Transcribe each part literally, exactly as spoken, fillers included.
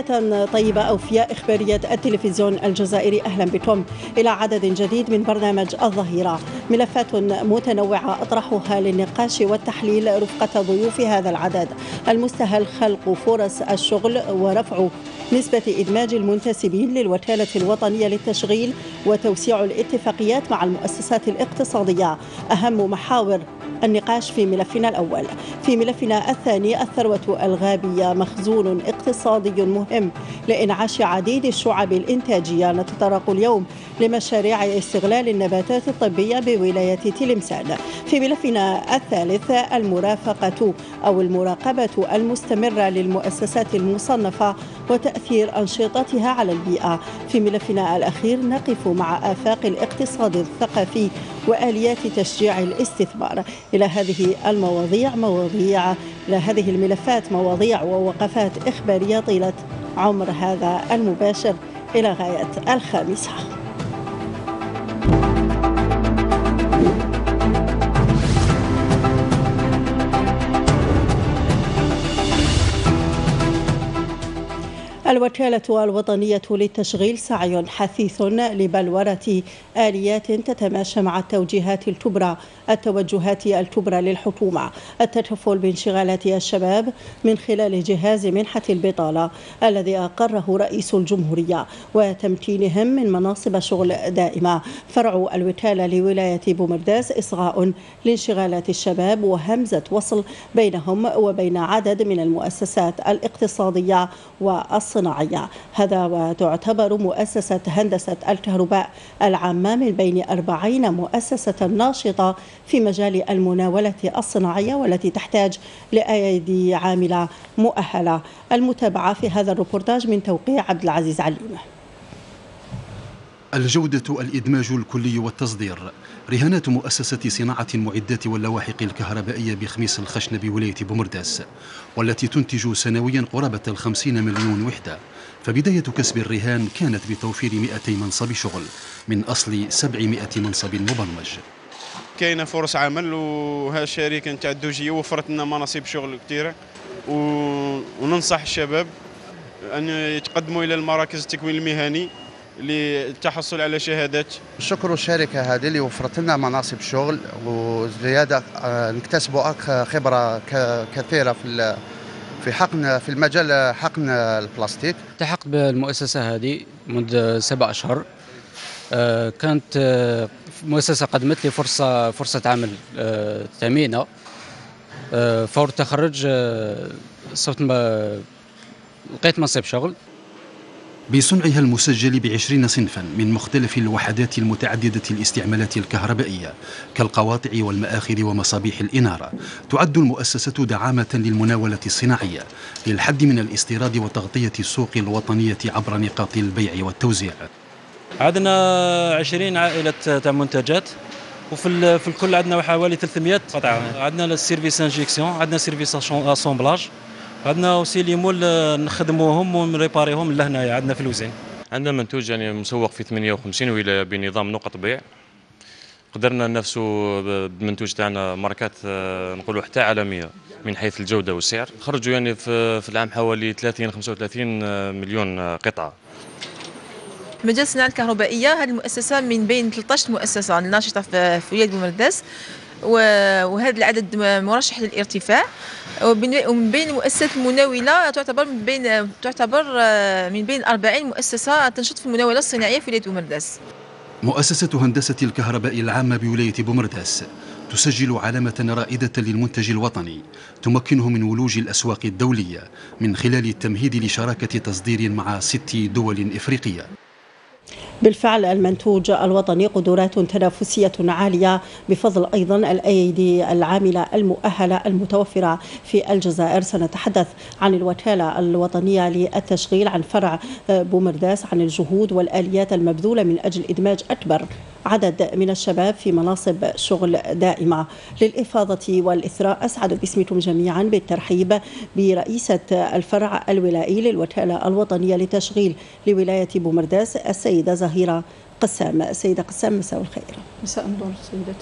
تحية طيبة أوفياء إخبارية التلفزيون الجزائري، أهلا بكم إلى عدد جديد من برنامج الظهيرة. ملفات متنوعة أطرحها للنقاش والتحليل رفقة ضيوف هذا العدد، المستهل خلق فرص الشغل ورفع نسبة إدماج المنتسبين للوكالة الوطنية للتشغيل وتوسيع الاتفاقيات مع المؤسسات الاقتصادية، أهم محاور النقاش في ملفنا الأول. في ملفنا الثاني، الثروة الغابية مخزون اقتصادي مهم لإنعاش عديد الشعب الإنتاجية. نتطرق اليوم لمشاريع استغلال النباتات الطبية بولاية تلمسان. في ملفنا الثالث، المرافقة أو المراقبة المستمرة للمؤسسات المصنفة وتأثير أنشطتها على البيئة. في ملفنا الأخير، نقف مع آفاق الاقتصاد الثقافي وآليات تشجيع الاستثمار. إلى هذه المواضيع مواضيع إلى هذه الملفات مواضيع ووقفات إخبارية طيلة عمر هذا المباشر إلى غاية الخامسة. الوكالة الوطنية للتشغيل سعي حثيث لبلورة آليات تتماشى مع التوجيهات الكبرى التوجهات الكبرى للحكومة، التكفل بانشغالات الشباب من خلال جهاز منحة البطالة الذي أقره رئيس الجمهورية وتمكينهم من مناصب شغل دائمة. فرع الوكالة لولاية بومرداس إصغاء لانشغالات الشباب وهمزة وصل بينهم وبين عدد من المؤسسات الاقتصادية والصناعية. هذا وتعتبر مؤسسة هندسة الكهرباء العامة من بين أربعين مؤسسة ناشطة في مجال المناولة الصناعية والتي تحتاج لأيدي عاملة مؤهلة. المتابعة في هذا الروبورتاج من توقيع عبد العزيز عليم. الجودة، الإدماج الكلي والتصدير، رهانات مؤسسة صناعة المعدات واللواحق الكهربائية بخميس الخشن بولاية بومرداس، والتي تنتج سنويا قرابة الخمسين مليون وحدة. فبداية كسب الرهان كانت بتوفير مئتي منصب شغل من أصل سبعمائة منصب مبرمج. كاينه فرص عمل، وها الشركه نتاع الدوجيه وفرت لنا مناصب شغل كثيره، وننصح الشباب ان يتقدموا الى المراكز التكوين المهني للتحصل على شهادات. شكر الشركه هذه اللي وفرت لنا مناصب شغل وزياده، نكتسبوا خبره كثيره في في حقن في المجال حقن البلاستيك. التحقت بالمؤسسه هذه منذ سبع اشهر. كانت مؤسسه قدمت لي فرصه فرصه عمل ثمينه. فور التخرج صرت لقيت منصب شغل. بصنعها المسجل بعشرين صنفا من مختلف الوحدات المتعددة الاستعمالات الكهربائية كالقواطع والمآخذ ومصابيح الإنارة، تعد المؤسسة دعامة للمناولة الصناعية للحد من الاستيراد وتغطية السوق الوطنية عبر نقاط البيع والتوزيع. عندنا عشرين عائلة تاع منتجات، وفي في الكل عندنا حوالي ثلاثمائة قطعة. عندنا السيرفيس انجيكسيون، عندنا سيرفيس اسومبلاج، عندنا وسي لي مول نخدموهم ونريباريهم لهنايا عندنا في الوزين. عندنا منتوج يعني مسوق في ثمانية وخمسين ولاية بنظام نقط بيع. قدرنا ننافسوا بالمنتوج تاعنا ماركات نقولوا حتى عالمية من حيث الجودة والسعر. خرجوا يعني في العام حوالي ثلاثين خمسة وثلاثين مليون قطعة. مجال الصناعة الكهربائية، هذه المؤسسة من بين ثلاثة عشر مؤسسة ناشطة في ولاية بومرداس، وهذا العدد مرشح للارتفاع. ومن بين المؤسسات المناولة تعتبر من بين تعتبر من بين أربعين مؤسسة تنشط في المناولة الصناعية في ولاية بومرداس. مؤسسة هندسة الكهرباء العامة بولاية بومرداس تسجل علامة رائدة للمنتج الوطني تمكنه من ولوج الأسواق الدولية من خلال التمهيد لشراكة تصدير مع ست دول إفريقية. بالفعل المنتوج الوطني قدرات تنافسية عالية بفضل أيضا الأيدي العاملة المؤهلة المتوفرة في الجزائر. سنتحدث عن الوكالة الوطنية للتشغيل، عن فرع بومرداس، عن الجهود والآليات المبذولة من أجل إدماج أكبر عدد من الشباب في مناصب شغل دائمة. للإفاضة والإثراء أسعد باسمكم جميعا بالترحيب برئيسة الفرع الولائي للوكالة الوطنية للتشغيل لولاية بومرداس السيدة زهيرة قسام. سيدة قسام، مساء الخير. مساء النور سيدتي.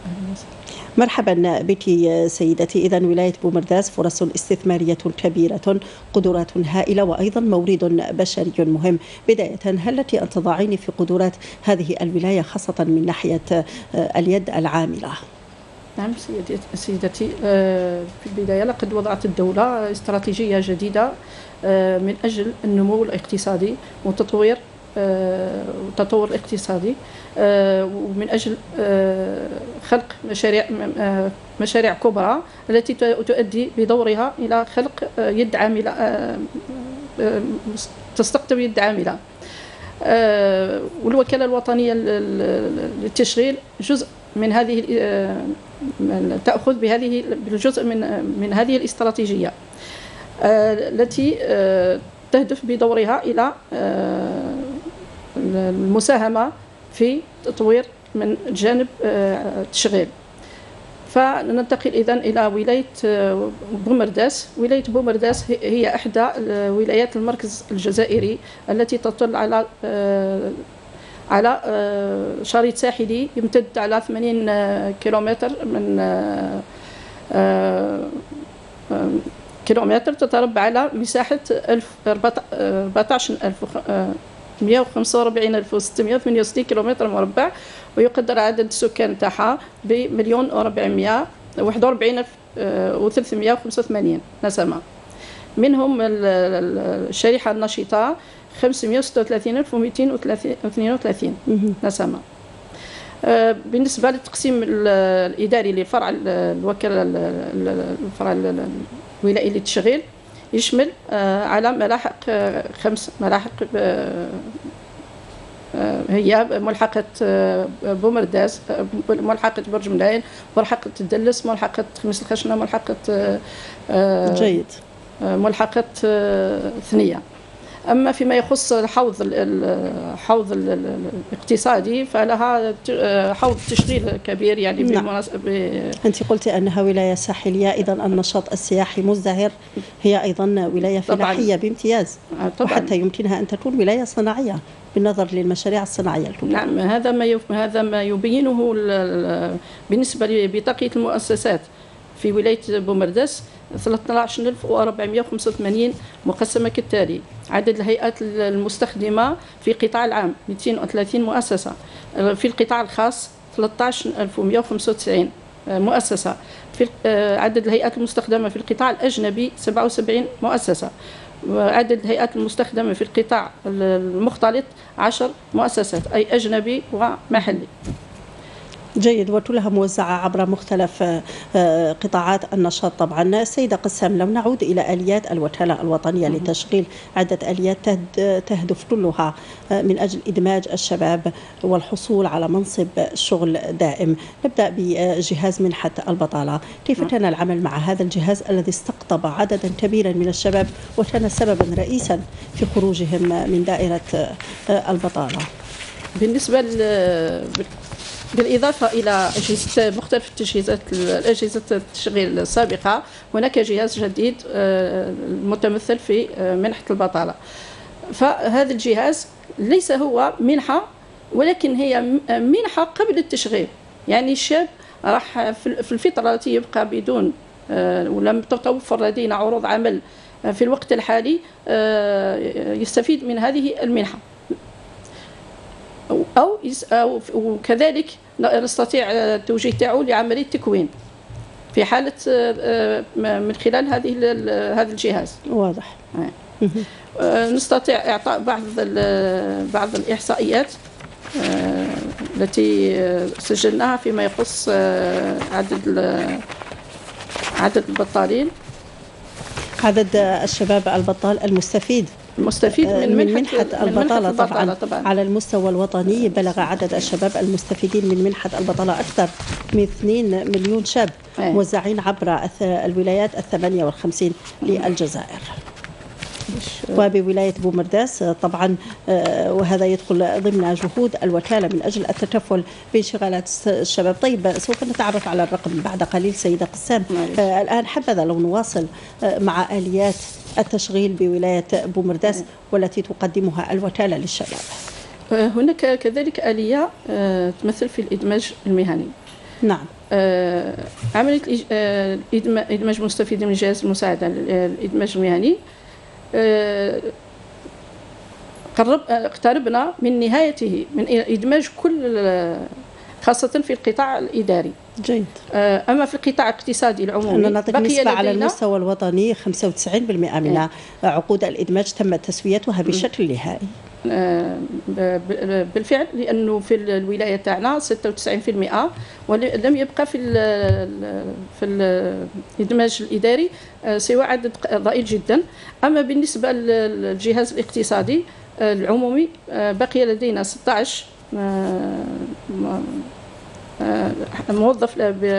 مرحبا بك سيدتي. إذن ولاية بومرداس فرص استثمارية كبيرة، قدرات هائلة، وأيضا مورد بشري مهم. بداية، هل لك أن تضعيني في قدرات هذه الولاية خاصة من ناحية اليد العاملة؟ نعم سيدتي، في البداية لقد وضعت الدولة استراتيجية جديدة من أجل النمو الاقتصادي وتطوير التطور الاقتصادي، ومن أجل خلق مشاريع مشاريع كبرى التي تؤدي بدورها إلى خلق يد عاملة، تستقطب يد عاملة. والوكالة الوطنية للتشغيل جزء من هذه، تأخذ بهذه بالجزء من من هذه الاستراتيجية التي تهدف بدورها إلى المساهمة في تطوير من جانب التشغيل. فننتقل إذن إلى ولاية بومرداس. ولاية بومرداس هي إحدى ولايات المركز الجزائري التي تطل على على شريط ساحلي يمتد على ثمانين كيلومتر من كيلومتر تتربع على مساحة أربعة عشر ألف مئة وخمسة وأربعين ألف وستمئة وثمانية وستين كيلومتر مربع، ويقدر عدد السكان تاعها بمليون وأربعمئة وواحد وأربعين ألف وثلاثمئة وخمسة وثمانين نسمة. منهم الشريحة النشطة خمسمئة وستة وثلاثين ألف ومئتين واثنين وثلاثين نسمة. بالنسبة للتقسيم الإداري لفرع الوكالة الفرع الولائي للتشغيل، يشمل على ملاحق خمس ملاحق، هي ملحقة بومرداس، ملحقة برج ملاين، ملحقة الدلس، ملحقة خميس الخشنة، ملحقة جيد ملحقة ثنية. أما فيما يخص الحوض الحوض الاقتصادي فلها حوض تشغيل كبير يعني. نعم. أنت قلت أنها ولاية ساحلية، إذا النشاط السياحي مزدهر، هي أيضا ولاية فلاحية بامتياز، طبعاً. وحتى يمكنها أن تكون ولاية صناعية بالنظر للمشاريع الصناعية الكبرى. نعم، هذا ما هذا ما يبينه بالنسبة لبطاقة المؤسسات في ولاية بومرداس ثلاثة عشر ألف وأربعمئة وخمسة وثمانين مقسمة كالتالي: عدد الهيئات المستخدمة في القطاع العام مئتين وثلاثين مؤسسة، في القطاع الخاص ثلاثة عشر ألف ومئة وخمسة وتسعين مؤسسة، في عدد الهيئات المستخدمة في القطاع الأجنبي سبعة وسبعين مؤسسة، وعدد الهيئات المستخدمة في القطاع المختلط عشر مؤسسات، أي أجنبي ومحلي. جيد، وكلها موزعة عبر مختلف قطاعات النشاط. طبعا السيدة قسام، لو نعود إلى آليات الوكالة الوطنية للتشغيل، عدة آليات تهدف كلها من أجل إدماج الشباب والحصول على منصب شغل دائم. نبدأ بجهاز منحة البطالة. كيف كان العمل مع هذا الجهاز الذي استقطب عددا كبيرا من الشباب وكان سببا رئيسا في خروجهم من دائرة البطالة؟ بالنسبة بالإضافة إلى أجهزة مختلف التجهيزات الأجهزة التشغيل السابقة، هناك جهاز جديد متمثل في منحة البطالة. فهذا الجهاز ليس هو منحة، ولكن هي منحة قبل التشغيل. يعني الشاب راح في الفترة التي يبقى بدون ولم تتوفر لدينا عروض عمل في الوقت الحالي يستفيد من هذه المنحة، أو أو وكذلك نستطيع التوجيه تاعو لعملية تكوين في حالة من خلال هذه هذا الجهاز. واضح. نستطيع إعطاء بعض بعض الإحصائيات التي سجلناها فيما يخص عدد عدد البطالين. عدد الشباب البطال المستفيد المستفيد من, من منحة, منحة البطالة, البطالة طبعا. طبعا على المستوى الوطني بلغ عدد الشباب المستفيدين من منحة البطالة أكثر من اثنين مليون شاب موزعين عبر الولايات الثمانية والخمسين للجزائر. وبولاية بومرداس طبعا، وهذا يدخل ضمن جهود الوكالة من أجل التكفل بانشغالات الشباب. طيب، سوف نتعرف على الرقم بعد قليل سيدة قسام. الآن حبذا لو نواصل مع آليات التشغيل بولاية بومرداس والتي تقدمها الوكالة للشباب. هناك كذلك آلية تمثل في الإدماج المهني. نعم. عملية إدماج المستفيدين من جهاز المساعدة الإدماج المهني قرب اقتربنا من نهايته، من إدماج كل خاصة في القطاع الإداري. جيد. أما في القطاع الاقتصادي العمومي نعطيك نسبة على المستوى الوطني خمسة وتسعين بالمئة من اه. عقود الإدماج تم تسويتها بشكل نهائي. بالفعل، لأنه في الولاية تاعنا ستة وتسعين بالمئة ولم يبقى في ال في الإدماج الإداري سوى عدد ضئيل جدا. أما بالنسبة للجهاز الاقتصادي العمومي بقي لدينا ستة عشر موظف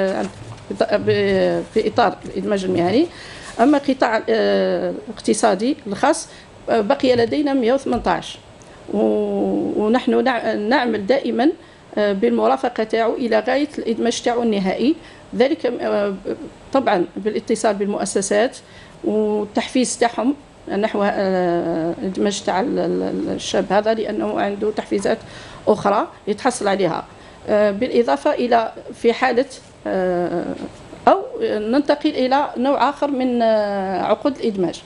في إطار الإدماج المهني. أما القطاع الاقتصادي الخاص بقي لدينا مئة وثمانية عشر، ونحن نعمل دائما بالمرافقة تاعو إلى غاية الإدماج تاعو النهائي، ذلك طبعا بالاتصال بالمؤسسات والتحفيز تاعهم نحو الإدماج تاع الشاب هذا، لأنه عنده تحفيزات أخرى يتحصل عليها، بالإضافة إلى في حالة أو ننتقل إلى نوع آخر من عقود الإدماج.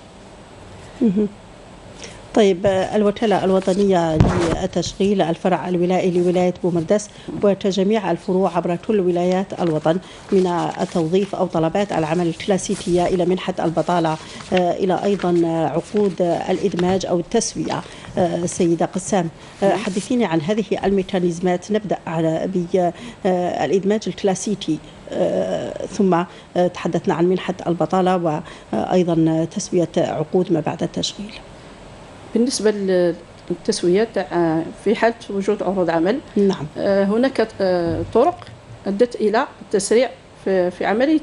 طيب، الوكالة الوطنية للتشغيل الفرع الولائي لولاية بومرداس وتجميع الفروع عبر كل ولايات الوطن من التوظيف أو طلبات العمل الكلاسيكية إلى منحة البطالة إلى أيضا عقود الإدماج أو التسوية. سيدة قسام، حدثيني عن هذه الميكانيزمات. نبدأ بالإدماج الكلاسيكي ثم تحدثنا عن منحة البطالة وأيضا تسوية عقود ما بعد التشغيل. بالنسبة للتسوية في حالة وجود عروض عمل، نعم، هناك طرق أدت إلى التسريع في عملية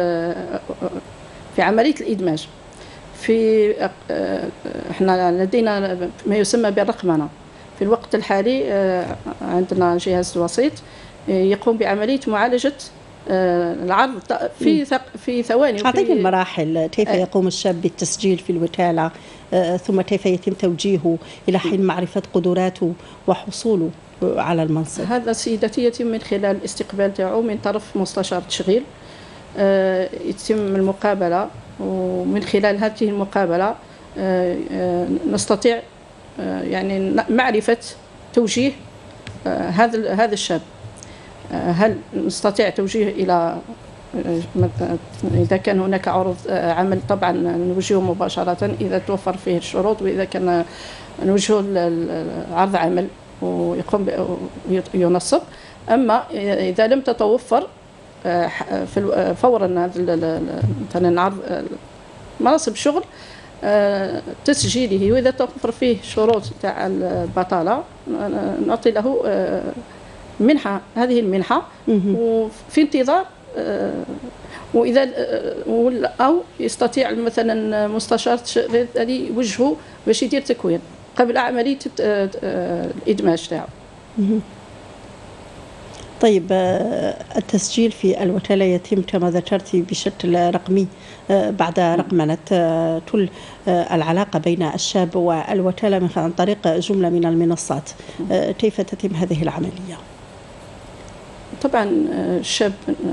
في عملية الإدماج. في احنا لدينا ما يسمى بالرقمنة. في الوقت الحالي عندنا جهاز وسيط يقوم بعملية معالجة العرض في في ثواني. أعطيني المراحل، كيف يقوم الشاب بالتسجيل في الوكالة، ثم كيف يتم توجيهه إلى حين معرفة قدراته وحصوله على المنصب. هذا سيدتي يتم من خلال الاستقبال تاعو من طرف مستشار تشغيل، يتم المقابلة، ومن خلال هذه المقابلة نستطيع يعني معرفة توجيه هذا هذا الشاب. هل نستطيع توجيه إلى إذا كان هناك عروض عمل طبعا نوجهه مباشرة إذا توفر فيه الشروط، وإذا كان نوجهه عرض عمل ويقوم ينصب. أما إذا لم تتوفر في فورا مثلا عرض مناصب شغل تسجيله، وإذا توفر فيه شروط تاع البطالة نعطي له منحة، هذه المنحة، وفي انتظار. وإذا أو يستطيع مثلا مستشار الذي يوجهه باش يدير تكوين قبل عملية الإدماج تاعو. طيب، التسجيل في الوكالة يتم كما ذكرتي بشكل رقمي بعد رقمنة كل العلاقة بين الشاب والوكالة عن طريق جملة من المنصات. كيف تتم هذه العملية؟ طبعا الشاب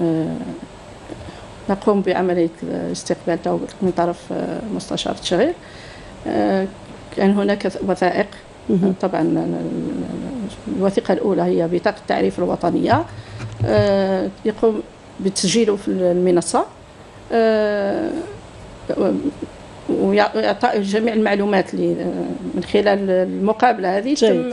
نقوم بعملية الاستقبال من طرف مستشار التشغيل. كان هناك وثائق، طبعا الوثيقة الأولى هي بطاقة التعريف الوطنية، يقوم بتسجيله في المنصة ويعطي جميع المعلومات من خلال المقابلة هذه. تم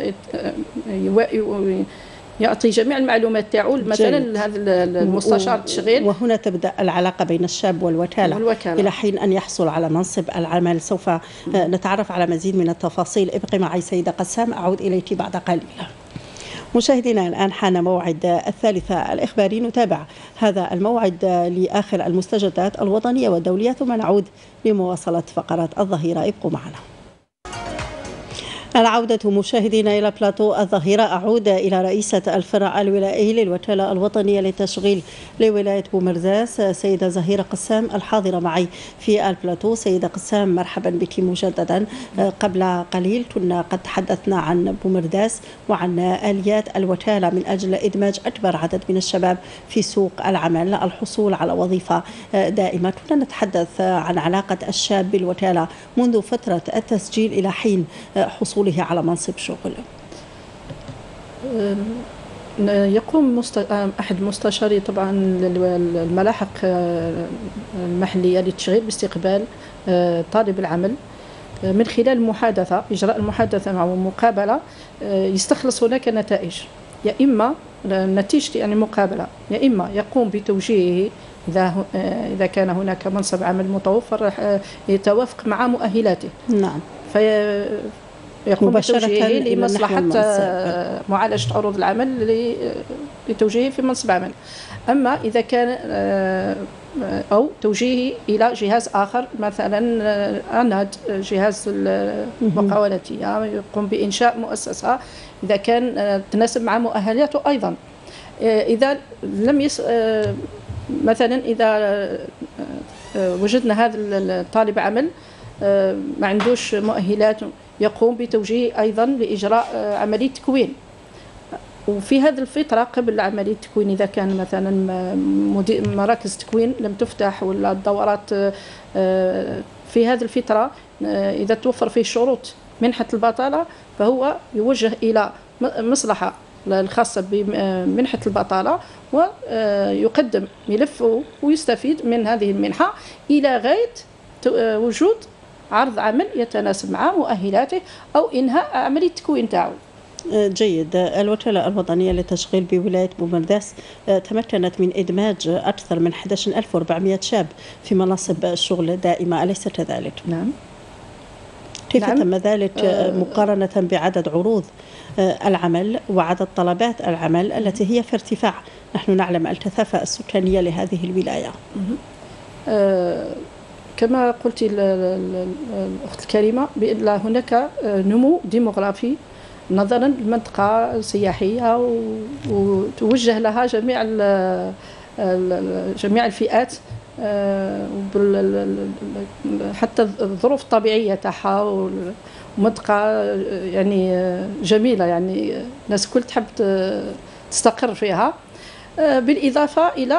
يعطي جميع المعلومات تاعو مثلا هذا المستشار التشغيل، وهنا تبدأ العلاقة بين الشاب والوكالة, والوكالة إلى حين أن يحصل على منصب العمل. سوف نتعرف على مزيد من التفاصيل. ابقي معي سيدة قسام، أعود إليك بعد قليل. مشاهدينا، الآن حان موعد الثالثة الإخباري. نتابع هذا الموعد لآخر المستجدات الوطنية والدولية، ثم نعود لمواصلة فقرات الظهيرة. ابقوا معنا. العودة مشاهدينا إلى بلاطو الظهيرة. أعود إلى رئيسة الفرع الولائي للوكالة الوطنية للتشغيل لولاية بومرداس سيدة زهيرة قسام الحاضرة معي في البلاطو. سيدة قسام مرحبا بك مجددا. قبل قليل كنا قد تحدثنا عن بومرداس وعن آليات الوكالة من أجل إدماج أكبر عدد من الشباب في سوق العمل، الحصول على وظيفة دائمة. كنا نتحدث عن علاقة الشاب بالوكالة منذ فترة التسجيل إلى حين حصوله على منصب شغل. يقوم أحد مستشاري طبعا الملاحق المحلية للتشغيل باستقبال طالب العمل من خلال المحادثة، إجراء المحادثة معه مقابلة يستخلص هناك نتائج، يا إما نتيجة يعني مقابلة، يا إما يقوم بتوجيهه إذا إذا كان هناك منصب عمل متوفر يتوافق مع مؤهلاته. نعم. في يقوم بتوجيهه لمصلحة معالجة عروض العمل لتوجيهه في منصب عمل. أما إذا كان أو توجيهه إلى جهاز آخر، مثلا أناد جهاز المقاولاتية يقوم بإنشاء مؤسسة إذا كان تناسب مع مؤهلاته أيضا. إذا لم يس مثلا إذا وجدنا هذا الطالب عمل ما عندوش مؤهلات، يقوم بتوجيهه أيضا لإجراء عملية تكوين. وفي هذه الفترة قبل عملية التكوين إذا كان مثلا مراكز تكوين لم تفتح ولا الدورات في هذه الفترة، إذا توفر فيه شروط منحة البطالة فهو يوجه إلى مصلحة الخاصة بمنحة البطالة ويقدم ملفه ويستفيد من هذه المنحة إلى غاية وجود عرض عمل يتناسب مع مؤهلاته أو إنهاء عملية التكوين تاعو. جيد. الوكالة الوطنية للتشغيل بولاية بومرداس تمكنت من إدماج أكثر من أحد عشر ألف وأربعمائة شاب في مناصب الشغل دائمة، أليس كذلك؟ نعم. كيف نعم. تم ذلك مقارنة بعدد عروض العمل وعدد طلبات العمل التي هي في ارتفاع؟ نحن نعلم الكثافة السكانية لهذه الولاية. أه كما قلت الأخت الكريمة بأن هناك نمو ديموغرافي نظرا للمنطقة السياحية وتوجه لها جميع جميع الفئات، حتى الظروف الطبيعية تاعها ومنطقة يعني جميلة، يعني الناس كل تحب تستقر فيها. بالإضافة إلى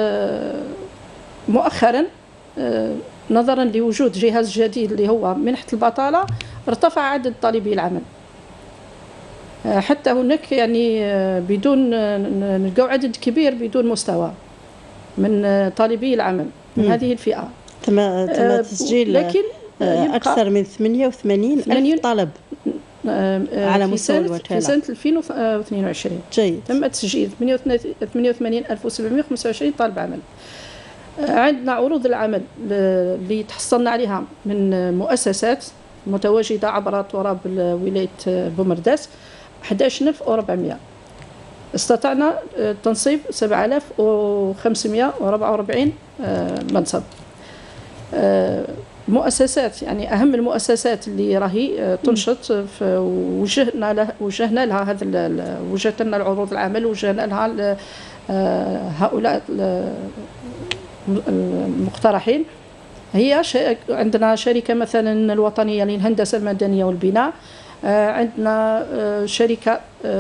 مؤخرا نظرا لوجود جهاز جديد اللي هو منحة البطالة ارتفع عدد طالبي العمل، حتى هناك يعني بدون نلقاو عدد كبير بدون مستوى من طالبي العمل من هذه الفئة. تم تم تسجيل لكن أكثر من ثمانية وثمانين ألف طالب على مستوى الوكالة في سنة ألفين واثنين وعشرين. جيد. تم تسجيل ثمانية وثمانين ألف وسبعمائة وخمسة وعشرين طالب عمل. عندنا عروض العمل اللي تحصلنا عليها من مؤسسات متواجدة عبر تراب ولاية بومرداس أحد عشر ألف وأربعمائة. استطعنا تنصيب سبعة آلاف وخمسمائة وأربعة وأربعين منصب. مؤسسات يعني أهم المؤسسات اللي راهي تنشط وجهنا لها وجهنا لها هذا وجهت لنا العروض العمل وجهنا لها هؤلاء المقترحين. هي عندنا شركة مثلا الوطنية للهندسة المدنية والبناء، عندنا شركة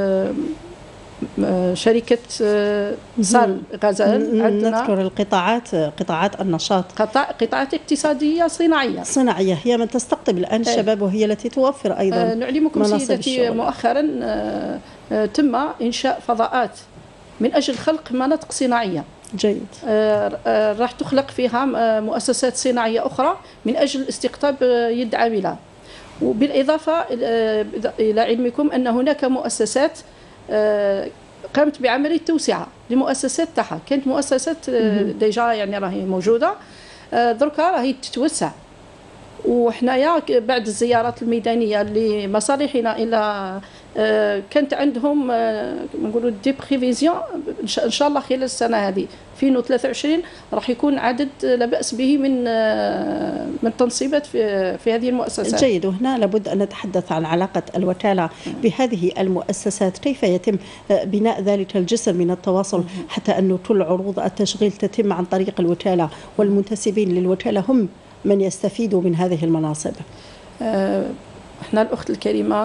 شركة صال غزال، عندنا نذكر القطاعات قطاعات النشاط قطاع قطاعات اقتصادية صناعية صناعية هي من تستقطب الآن الشباب وهي التي توفر أيضا. نعلمكم سيدتي مؤخرا تم إنشاء فضاءات من أجل خلق مناطق صناعية. جيد. راح تخلق فيها مؤسسات صناعية أخرى من أجل استقطاب يد عاملة. وبالإضافة إلى علمكم أن هناك مؤسسات قامت بعملية توسعة لمؤسسات تاعها، كانت مؤسسات ديجا يعني راهي موجودة، دركا راهي تتوسع وحنايا بعد الزيارات الميدانيه لمصالحنا الى كانت عندهم نقولوا دي بريفيزيون ان شاء الله خلال السنه هذه ألفين وثلاثة وعشرين راح يكون عدد لا باس به من من تنصيبات في في هذه المؤسسات. جيد، وهنا لابد ان نتحدث عن علاقه الوكاله بهذه المؤسسات، كيف يتم بناء ذلك الجسر من التواصل حتى انه كل عروض التشغيل تتم عن طريق الوكاله والمنتسبين للوكاله هم من يستفيدوا من هذه المناصب؟ احنا الاخت الكريمه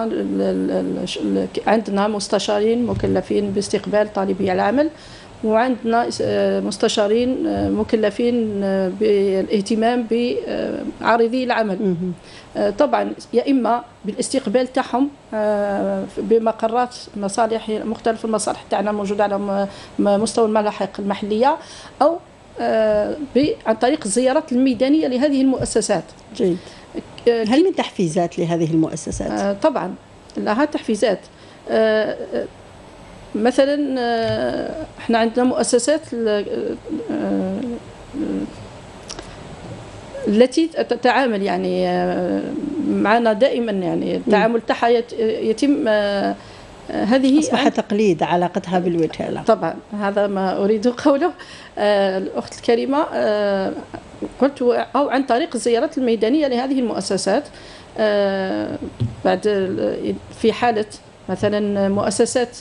عندنا مستشارين مكلفين باستقبال طالبي العمل، وعندنا مستشارين مكلفين بالاهتمام بعارضي العمل. طبعا يا اما بالاستقبال تاعهم بمقرات مصالح مختلف المصالح تاعنا موجوده على مستوى الملاحق المحليه، او عن طريق الزيارات الميدانيه لهذه المؤسسات. جيد. هل من تحفيزات لهذه المؤسسات؟ طبعا لها تحفيزات. مثلا احنا عندنا مؤسسات التي تتعامل يعني معنا دائما، يعني التعامل تاعها يتم هذه أصبح تقليد علاقتها بالوكالة. طبعا هذا ما أريد قوله. الأخت الكريمة قلت أو عن طريق الزيارات الميدانية لهذه المؤسسات، بعد في حالة مثلا مؤسسات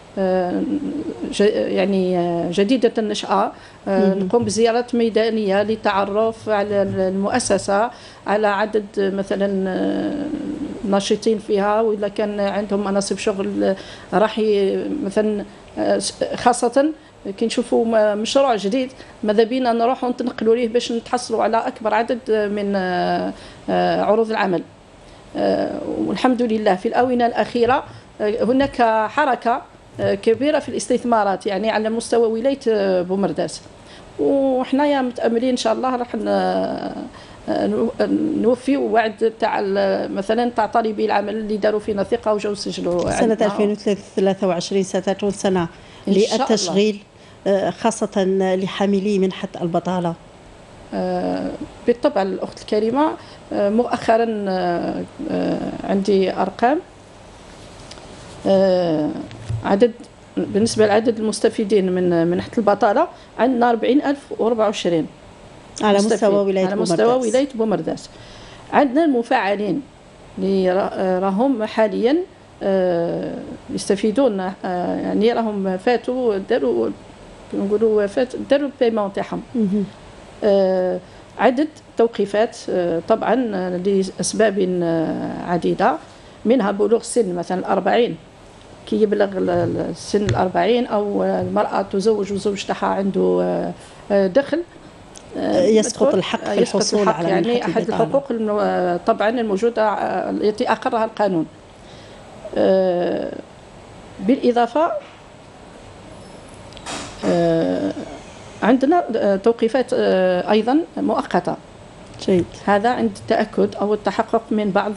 يعني جديدة النشأة نقوم بزيارات ميدانية للتعرف على المؤسسة، على عدد مثلا ناشطين فيها، وإذا كان عندهم مناصب شغل راح مثلا خاصة كي نشوفوا مشروع جديد ماذا بينا نروحوا نتنقلوا ليه باش نتحصلوا على أكبر عدد من عروض العمل. والحمد لله في الآونة الأخيرة هناك حركة كبيرة في الاستثمارات يعني على مستوى ولاية بومرداس، وحنايا متأملين إن شاء الله راح نوفي وعد تاع مثلا تاع طالبي العمل اللي داروا فينا ثقة وجاوا سجلوا. سنة ألفين وثلاثة وعشرين ستكون سنة للتشغيل خاصة لحاملي منحة البطالة. بالطبع الأخت الكريمة، مؤخرا عندي أرقام عدد بالنسبة لعدد المستفيدين من منحة البطالة، عندنا أربعين ألف وأربعة وعشرين على مستوى ولاية على مستوى ولاية بومرداس. عندنا المفعلين اللي راهم حاليا يستفيدون، يعني راهم فاتوا داروا نقولوا فات داروا البيمون تاعهم. عدد توقيفات طبعا لأسباب عديدة، منها بلوغ سن مثلا الأربعين، كي يبلغ السن الأربعين أو المرأة تزوج وزوج تاعها عنده دخل يسقط الحق في الحصول الحق على يعني أحد الحقوق طبعا الموجودة التي أقرها القانون. بالإضافة عندنا توقيفات أيضا مؤقتة. جيد. هذا عند التأكد أو التحقق من بعض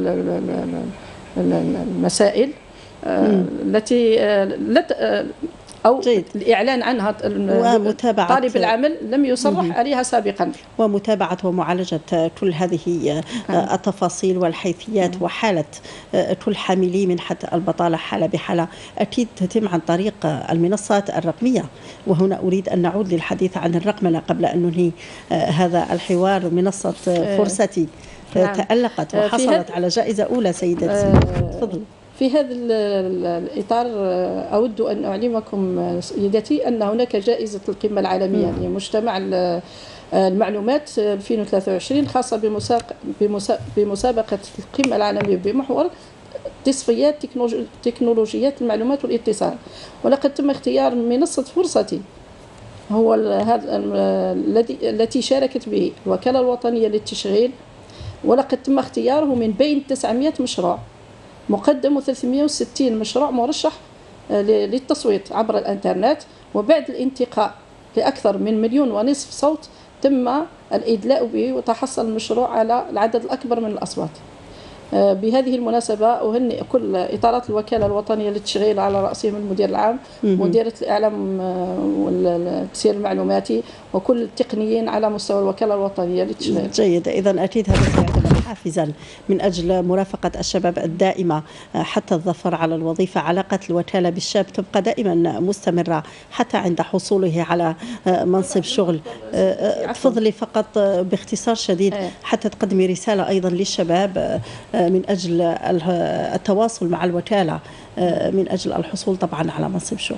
المسائل التي أو جيد. الإعلان عنها ومتابعة طالب العمل لم يصرح عليها سابقا، ومتابعة ومعالجة كل هذه التفاصيل والحيثيات وحالة كل حاملي منحة البطالة حالة بحالة أكيد تتم عن طريق المنصات الرقمية. وهنا أريد أن نعود للحديث عن الرقمنة قبل أن ننهي هذا الحوار. منصة فرصتي تألقت وحصلت على جائزة أولى سيدتي، تفضل. في هذا الإطار أود أن أعلمكم سيدتي أن هناك جائزة القمة العالمية لمجتمع المعلومات ألفين وثلاثة وعشرين خاصة بمسابقة القمة العالمية بمحور تصفيات تكنولوجيات المعلومات والاتصال. ولقد تم اختيار منصة فرصتي هو هذا الذي التي شاركت به الوكالة الوطنية للتشغيل، ولقد تم اختياره من بين تسعمائة مشروع مقدم وثلاثمائة وستين مشروع مرشح للتصويت عبر الانترنت. وبعد الانتقاء لأكثر من مليون ونصف صوت تم الإدلاء به وتحصل المشروع على العدد الأكبر من الأصوات. بهذه المناسبة أهنئ كل إطارات الوكالة الوطنية للتشغيل على رأسهم المدير العام، مديرة الإعلام والتسيير المعلوماتي، وكل التقنيين على مستوى الوكالة الوطنية للتشغيل. جيد، إذن أكيد هذا حافزا من أجل مرافقة الشباب الدائمة حتى الظفر على الوظيفة. علاقة الوكالة بالشاب تبقى دائما مستمرة حتى عند حصوله على منصب شغل. تفضلي فقط باختصار شديد حتى تقدمي رسالة أيضا للشباب من أجل التواصل مع الوكالة من أجل الحصول طبعا على منصب شغل.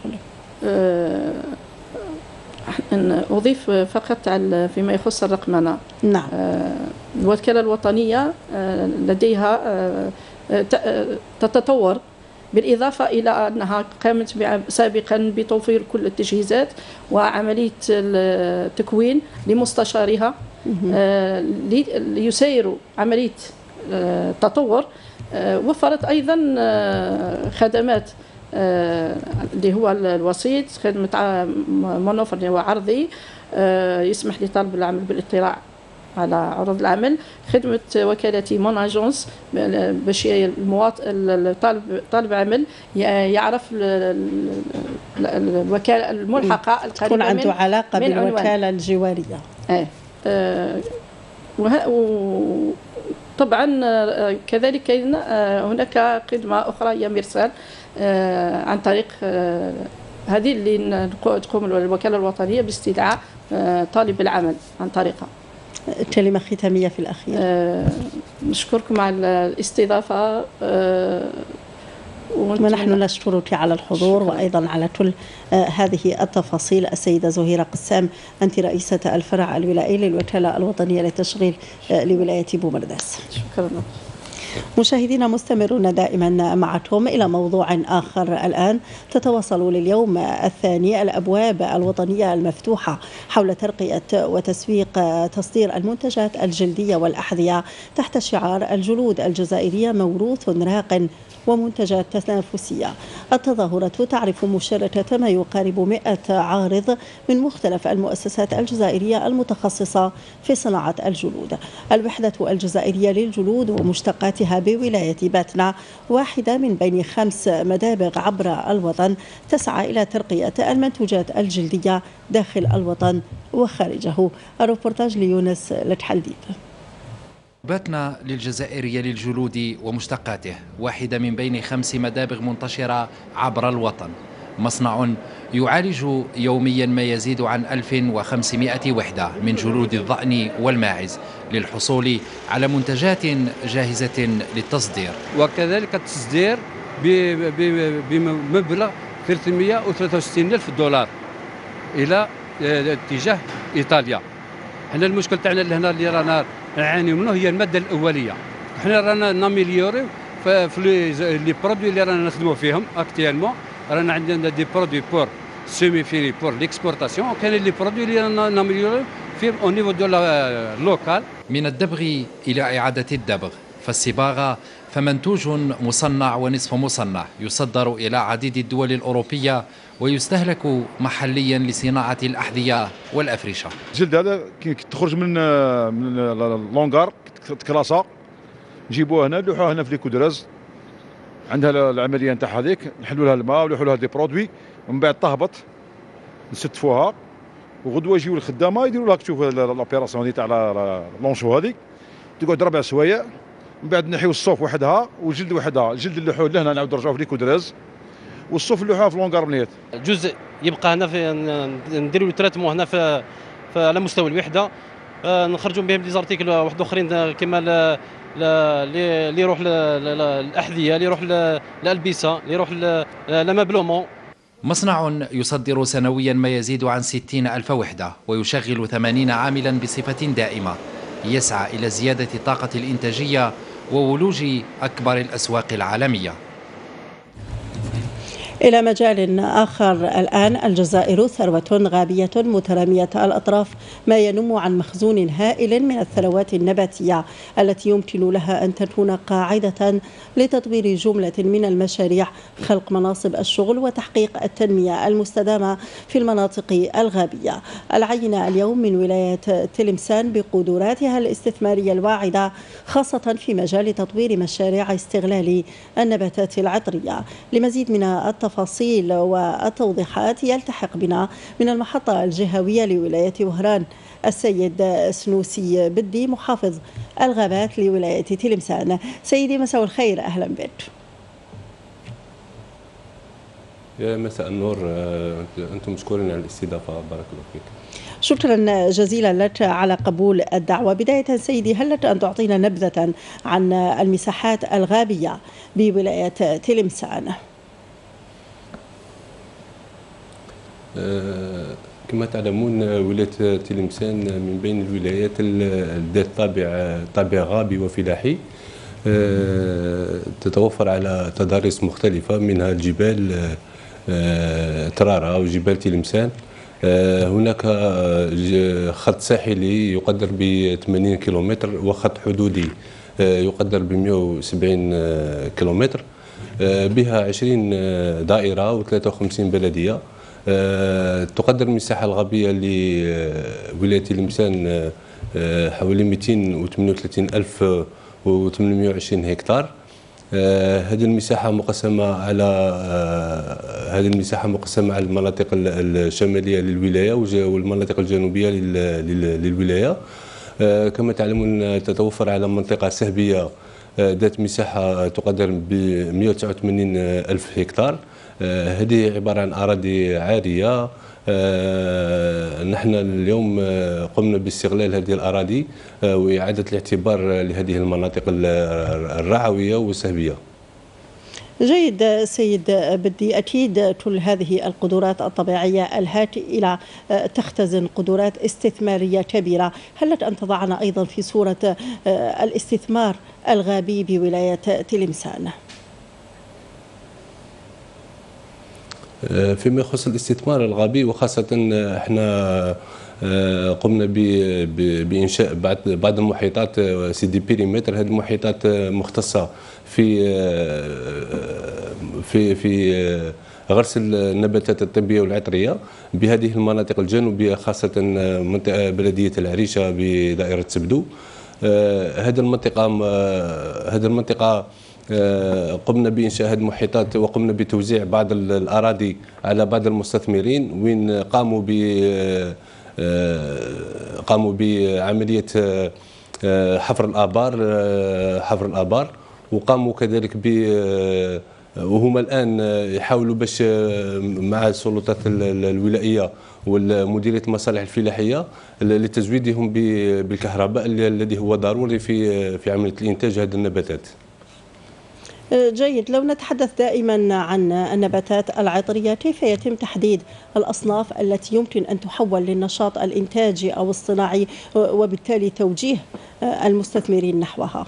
أضيف فقط على فيما يخص الرقمنة. نعم. الوكالة الوطنية لديها تتطور، بالإضافة إلى أنها قامت سابقا بتوفير كل التجهيزات وعملية التكوين لمستشارها ليسيروا عملية التطور. وفرت أيضا خدمات اللي هو الوسيط، خدمة منوفر اللي هو عرضي يسمح لطالب العمل بالاطلاع على عروض العمل، خدمة وكالة مون اجونس باش المواطن الطالب طالب عمل يعرف الوكالة الملحقة القريبة تكون عنده علاقة من بالوكالة الجوارية. اه, آه طبعا كذلك هناك خدمة أخرى هي مرسال عن طريق هذه اللي تقوم الوكالة الوطنية باستدعاء طالب العمل عن طريقها. كلمة ختامية في الأخير. نشكركم على الاستضافة ونحن نشكرك على الحضور وأيضا على كل هذه التفاصيل. السيدة زهيرة قسام، أنت رئيسة الفرع الولائي للوكالة الوطنية للتشغيل لولاية بومرداس. شكرا. مشاهدينا مستمرون دائما معكم إلى موضوع آخر. الآن تتواصل لليوم الثاني الأبواب الوطنية المفتوحة حول ترقية وتسويق تصدير المنتجات الجلدية والأحذية تحت شعار الجلود الجزائرية موروث راق ومنتجات تنافسية. التظاهرة تعرف مشاركة ما يقارب مئة عارض من مختلف المؤسسات الجزائرية المتخصصة في صناعة الجلود. الوحدة الجزائرية للجلود ومشتقاتها بولاية باتنا واحدة من بين خمس مدابغ عبر الوطن تسعى إلى ترقية المنتوجات الجلدية داخل الوطن وخارجه. الروبورتاج ليونس لتحلديب. باتنا للجزائرية للجلود ومشتقاته واحدة من بين خمس مدابغ منتشرة عبر الوطن، مصنع يعالج يوميا ما يزيد عن ألف وخمسمائة وحدة من جلود الضأن والماعز للحصول على منتجات جاهزة للتصدير، وكذلك التصدير بمبلغ ثلاثمائة وثلاثة وستين ألف دولار إلى اتجاه إيطاليا. حنا المشكل تاعنا لهنا اللي رانا نعاني منه هي الماده الاوليه. حنا رانا ناميليوري في لي برودوي اللي رانا نخدموا فيهم اكتيالمون. رانا عندنا دي برودوي بور سيمي فيني بور ليكسبورتاسيون، وكاين لي برودوي اللي رانا ناميليوري فيهم او نيفو دو لوكال. من الدبغ الى اعاده الدبغ، فالصباغه فمنتوج مصنع ونصف مصنع يصدر الى عديد الدول الاوروبيه ويستهلك محليا لصناعه الاحذيه والافرشه. الجلد هذا كي تخرج من من لونغار تكلاسا نجيبوها هنا نلوحوها هنا في لي كودراز، عندها العمليه نتاعها هذيك، نحلوا لها الماء ونلوحوا لها دي برودوي، ومن بعد تهبط نستفوها وغدوه يجيو الخدامه يديروا لها تشوف لابيراسيون هذه تاع لونشو هذيك، تقعد ربع سوايع، من بعد نحيو الصوف وحدها والجلد وحدها. الجلد نلوحوه لهنا نعاود نرجعوه في لي كودراز، والصوف نلوحوها في لونغار بنيت. جزء يبقى هنا في نديروا تريتمون هنا في, في على مستوى الوحده، نخرجوا بهم دي زارتيكل واحد اخرين كما اللي يروح للاحذيه، اللي يروح للالبسه، اللي يروح لمبلومون. مصنع يصدر سنويا ما يزيد عن ستين ألف وحده ويشغل ثمانين عاملا بصفه دائمه، يسعى الى زياده طاقه الانتاجيه وولوج اكبر الاسواق العالميه. إلى مجال آخر الآن، الجزائر ثروة غابية مترامية الأطراف، ما ينم عن مخزون هائل من الثروات النباتية التي يمكن لها أن تكون قاعدة لتطوير جملة من المشاريع، خلق مناصب الشغل وتحقيق التنمية المستدامة في المناطق الغابية. العينة اليوم من ولاية تلمسان بقدراتها الاستثمارية الواعدة، خاصة في مجال تطوير مشاريع استغلال النباتات العطرية. لمزيد من التفاصيل التفاصيل والتوضيحات يلتحق بنا من المحطة الجهوية لولاية وهران السيد سنوسي بدي محافظ الغابات لولاية تلمسان. سيدي مساء الخير، أهلا بك. يا مساء النور، أنتم مشكورين على الاستضافة، بارك الله فيك. شكرا جزيلا لك على قبول الدعوة. بداية سيدي، هل لك أن تعطينا نبذة عن المساحات الغابية بولاية تلمسان؟ أه كما تعلمون ولاية تلمسان من بين الولايات ذات طابع طابع غابي وفلاحي، أه تتوفر على تضاريس مختلفة، منها الجبال أه ترارة وجبال تلمسان. هناك خط ساحلي يقدر ب ثمانين كيلومتر وخط حدودي يقدر ب مئة وسبعين كيلومتر، بها عشرين دائرة و ثلاثة وخمسين بلدية. تقدر المساحة الغابية لولاية تلمسان حوالي مئتين وثمانية وثلاثين ألف وثمانمئة وعشرين هكتار. آه هذه المساحة مقسمة على آه هذه المساحة مقسمة على المناطق الشمالية للولاية والمناطق الجنوبية للولاية. آه كما تعلمون تتوفر على منطقة سهبية آه ذات مساحة تقدر ب مئة وتسعة وثمانين ألف هكتار. آه هذه عبارة عن أراضي عارية. آه نحن اليوم قمنا باستغلال هذه الأراضي آه وإعادة الاعتبار لهذه المناطق الرعوية والسهبية. جيد سيد بدي، أكيد كل هذه القدرات الطبيعية الهاتفة إلى تختزن قدرات استثمارية كبيرة. هل لك أن تضعنا أيضا في صورة الاستثمار الغابي بولاية تلمسان؟ فيما يخص الاستثمار الغابي، وخاصة احنا قمنا بإنشاء بعض المحيطات سي دي بيريمتر. هذه المحيطات مختصة في في في غرس النباتات الطبية والعطرية بهذه المناطق الجنوبية، خاصة منطقة بلدية العريشة بدائرة سبدو. هذه المنطقة هذه المنطقة قمنا بإنشاء هذه المحيطات وقمنا بتوزيع بعض الأراضي على بعض المستثمرين، وين قاموا ب قاموا بعملية حفر الآبار حفر الآبار وقاموا كذلك ب وهما الآن يحاولوا باش مع السلطات الولائية والمديرية المصالح الفلاحية لتزويدهم بالكهرباء الذي هو ضروري في في عملية الإنتاج هذه النباتات. جيد. لو نتحدث دائما عن النباتات العطرية، كيف يتم تحديد الأصناف التي يمكن أن تحول للنشاط الإنتاجي أو الصناعي وبالتالي توجيه المستثمرين نحوها؟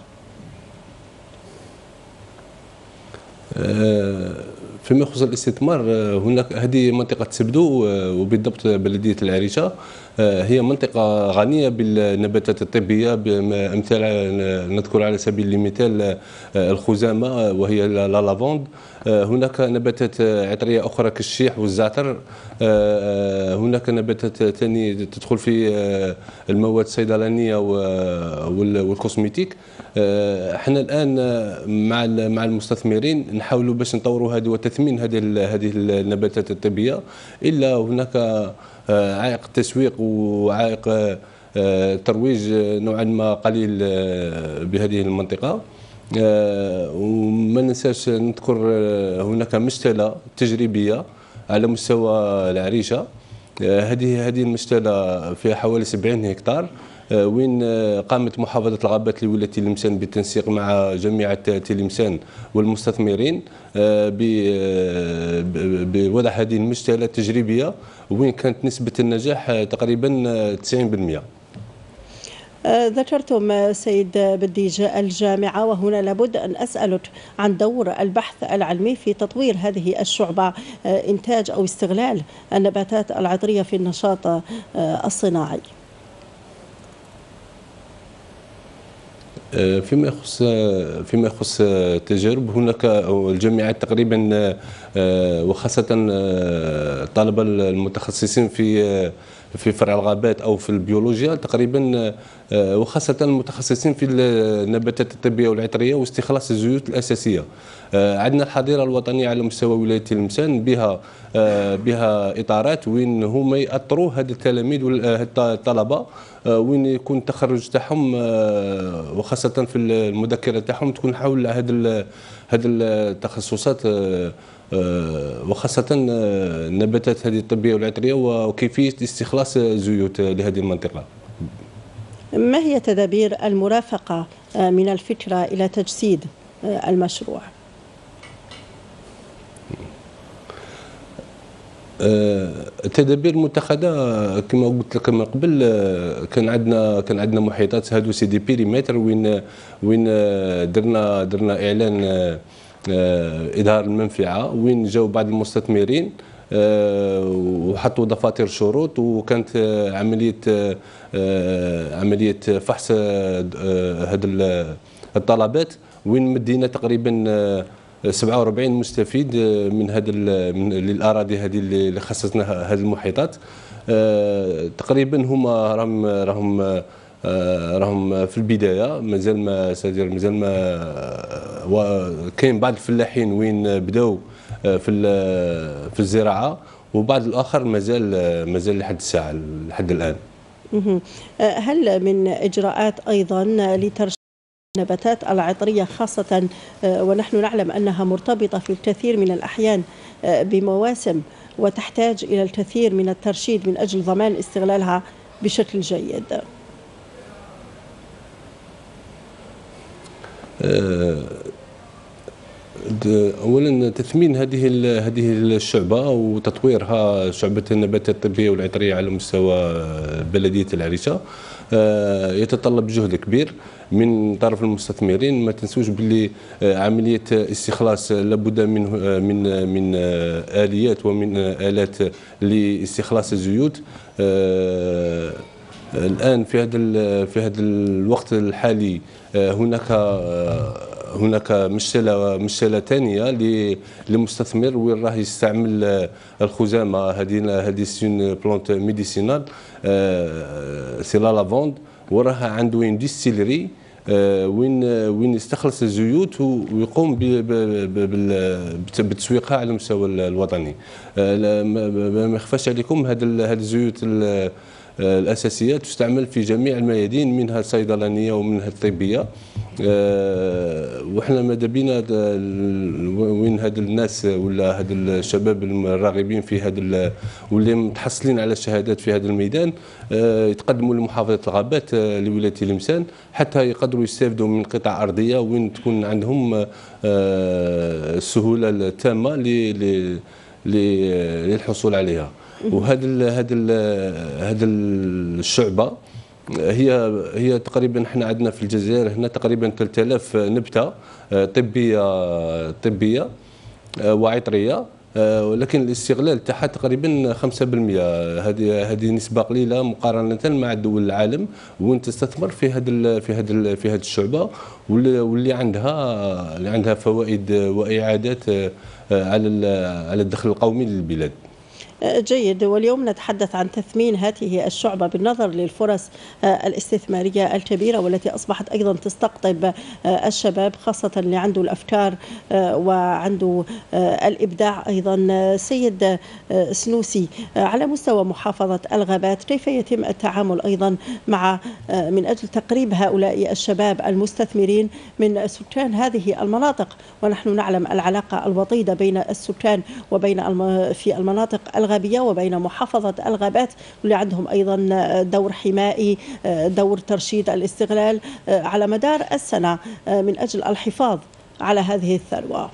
فيما يخص الاستثمار، هناك هذه منطقة سبدو وبالضبط بلدية العريشة، هي منطقة غنية بالنباتات الطبية، أمثال نذكر على سبيل المثال الخزامة وهي لا لافوند. هناك نباتات عطرية أخرى كالشيح والزعتر. هناك نباتات ثانية تدخل في المواد الصيدلانية والكوسميتيك. احنا الآن مع مع المستثمرين نحاولوا باش نطوروا هذه وتثمين هذه هذه النباتات الطبية، إلا هناك عائق التسويق وعائق ترويج نوعا ما قليل بهذه المنطقة. وما ننساش نذكر هناك مشتلة تجريبية على مستوى العريشة. هذه هذه المشتلة فيها حوالي سبعين هكتار، وين قامت محافظة الغابات لولاية تلمسان بالتنسيق مع جامعة تلمسان والمستثمرين بوضع هذه المشتلة التجريبية، وين كانت نسبة النجاح تقريبا تسعين بالمئة. ذكرتم سيد بديج الجامعة، وهنا لابد أن أسألك عن دور البحث العلمي في تطوير هذه الشعبة، إنتاج أو استغلال النباتات العطرية في النشاط الصناعي. فيما يخص فيما يخص التجارب، هناك الجامعات تقريبا وخاصة الطلبة المتخصصين في في فرع الغابات او في البيولوجيا تقريبا، وخاصه المتخصصين في النباتات الطبيه والعطريه واستخلاص الزيوت الاساسيه. عندنا الحظيره الوطنيه على مستوى ولايه تلمسان بها بها اطارات وين هما ياطروا هاد التلاميذ والطلبه، وين يكون التخرج تاعهم وخاصه في المذكره تاعهم تكون حول هاد هاد التخصصات، وخاصة النباتات هذه الطبية والعطرية وكيفية استخلاص الزيوت لهذه المنطقة. ما هي تدابير المرافقة من الفكرة إلى تجسيد المشروع؟ التدابير المتخذة كما قلت لك من قبل، كان عندنا كان عندنا محيطات هادو سي دي بيريمتر وين وين درنا درنا إعلان إظهار المنفعة، وين جاوا بعض المستثمرين وحطوا دفاتر شروط، وكانت عملية عملية فحص هذه الطلبات وين مدينا تقريبا سبعة وأربعين مستفيد من هذه من الأراضي هذه اللي خصصناها هذه المحيطات. تقريبا هما راهم راهم راهم في البدايه، مازال ما مازال ما كاين بعض الفلاحين وين بداوا في في الزراعه، وبعض الاخر مازال مازال لحد الساعه لحد الان. هل من اجراءات ايضا لترشيد النباتات العطريه خاصه ونحن نعلم انها مرتبطه في الكثير من الاحيان بمواسم وتحتاج الى الكثير من الترشيد من اجل ضمان استغلالها بشكل جيد؟ اولا تثمين هذه هذه الشعبه وتطويرها، شعبه النباتات الطبيه والعطريه على مستوى بلديه العريشه، يتطلب جهد كبير من طرف المستثمرين. ما تنسوش باللي عمليه استخلاص لابد من من من اليات ومن الات لاستخلاص الزيوت. الان في هذا في هذا الوقت الحالي هناك هناك مشكله مشكله ثانيه للمستثمر وين راه يستعمل الخزامه هذه هذه سين بلونت ميديسينال سي لا لافوند، وراه عنده وين ديستيلري وين وين يستخلص الزيوت ويقوم بتسويقها على المستوى الوطني. ما يخفاش عليكم هذه هذه الزيوت الأساسية تستعمل في جميع الميادين، منها الصيدلانية ومنها الطبية. وحنا ماذا بينا وين هاد الناس ولا هاد الشباب الراغبين في هاد واللي متحصلين على الشهادات في هذا الميدان يتقدموا لمحافظة الغابات لولاية تلمسان حتى يقدروا يستافدوا من قطع أرضية وين تكون عندهم السهولة التامة للحصول عليها. وهذا هذا هذا الشعبه هي هي تقريبا احنا عندنا في الجزائر هنا تقريبا ثلاثة آلاف نبته طبيه طبيه وعطريه، ولكن الاستغلال تاعها تقريبا خمسة بالمئة. هذه هذه نسبه قليله مقارنه مع دول العالم وين تستثمر في هذا في هذا في هذه الشعبه واللي عندها اللي عندها فوائد واعادات على على الدخل القومي للبلاد. جيد. واليوم نتحدث عن تثمين هذه الشعبة بالنظر للفرص الاستثمارية الكبيرة والتي أصبحت أيضا تستقطب الشباب، خاصة اللي عنده الأفكار وعنده الإبداع. أيضا سيد سنوسي، على مستوى محافظة الغابات كيف يتم التعامل أيضا مع من أجل تقريب هؤلاء الشباب المستثمرين من سكان هذه المناطق؟ ونحن نعلم العلاقة الوطيدة بين السكان وبين في المناطق الغابية وبين محافظة الغابات واللي عندهم أيضا دور حمائي، دور ترشيد الاستغلال على مدار السنة من أجل الحفاظ على هذه الثروة.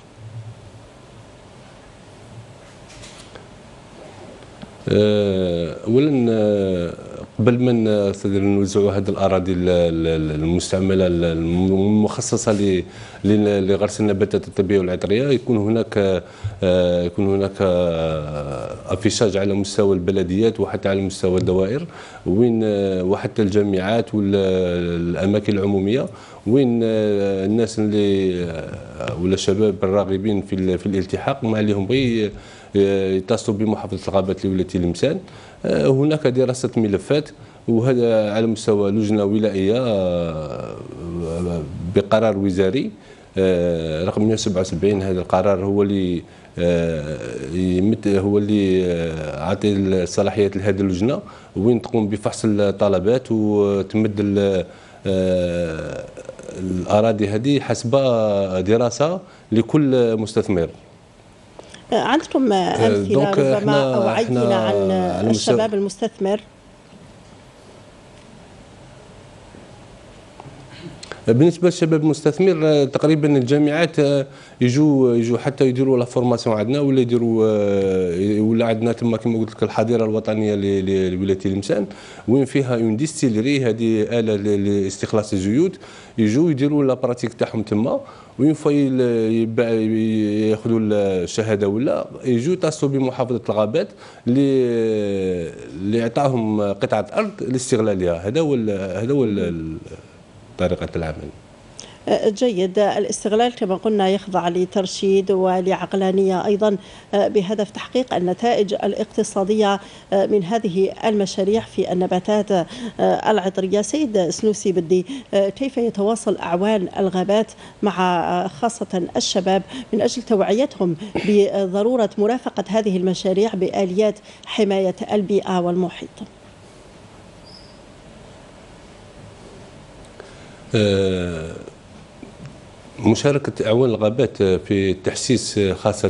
أولا قبل ما نوزعوا هذه الاراضي المستعمله المخصصه لغرس النباتات الطبيه والعطريه، يكون هناك يكون هناك افيشاج على مستوى البلديات وحتى على مستوى الدوائر وين وحتى الجامعات والاماكن العموميه وين الناس اللي ولا الشباب الراغبين في في الالتحاق ما عليهم غير يتصلوا بمحافظه الغابات لولايه تلمسان. هناك دراسه ملفات، وهذا على مستوى لجنه ولائيه بقرار وزاري رقم مئة وسبعة وسبعين. هذا القرار هو اللي هو اللي عطي الصلاحيات لهذه اللجنه، وين تقوم بفحص الطلبات وتمد الاراضي هذه حسب دراسه لكل مستثمر. عندكم امثله ربما او عينه عن الشباب المستثمر؟ بالنسبه للشباب المستثمر تقريبا الجامعات يجوا يجوا حتى يديروا لا فورماسيون عندنا، ولا يديروا ولا عندنا تما كما قلت لك الحظيره الوطنيه لولايه تلمسان وين فيها اون ديستيلري، هذه اله لاستخلاص الزيوت. يجوا يديروا لا براتيك تاعهم تما، وين فاي ياخذوا الشهاده ولا يجوا يتصلوا بمحافظه الغابات اللي اللي عطاهم قطعه ارض لاستغلالها. هذا هو هذا هو طريقة العمل. جيد. الاستغلال كما قلنا يخضع لترشيد ولعقلانية أيضا بهدف تحقيق النتائج الاقتصادية من هذه المشاريع في النباتات العطرية. سيد سنوسي بدي، كيف يتواصل أعوان الغابات مع خاصة الشباب من أجل توعيتهم بضرورة مرافقة هذه المشاريع بآليات حماية البيئة والمحيط؟ مشاركة أعوان الغابات في التحسيس، خاصة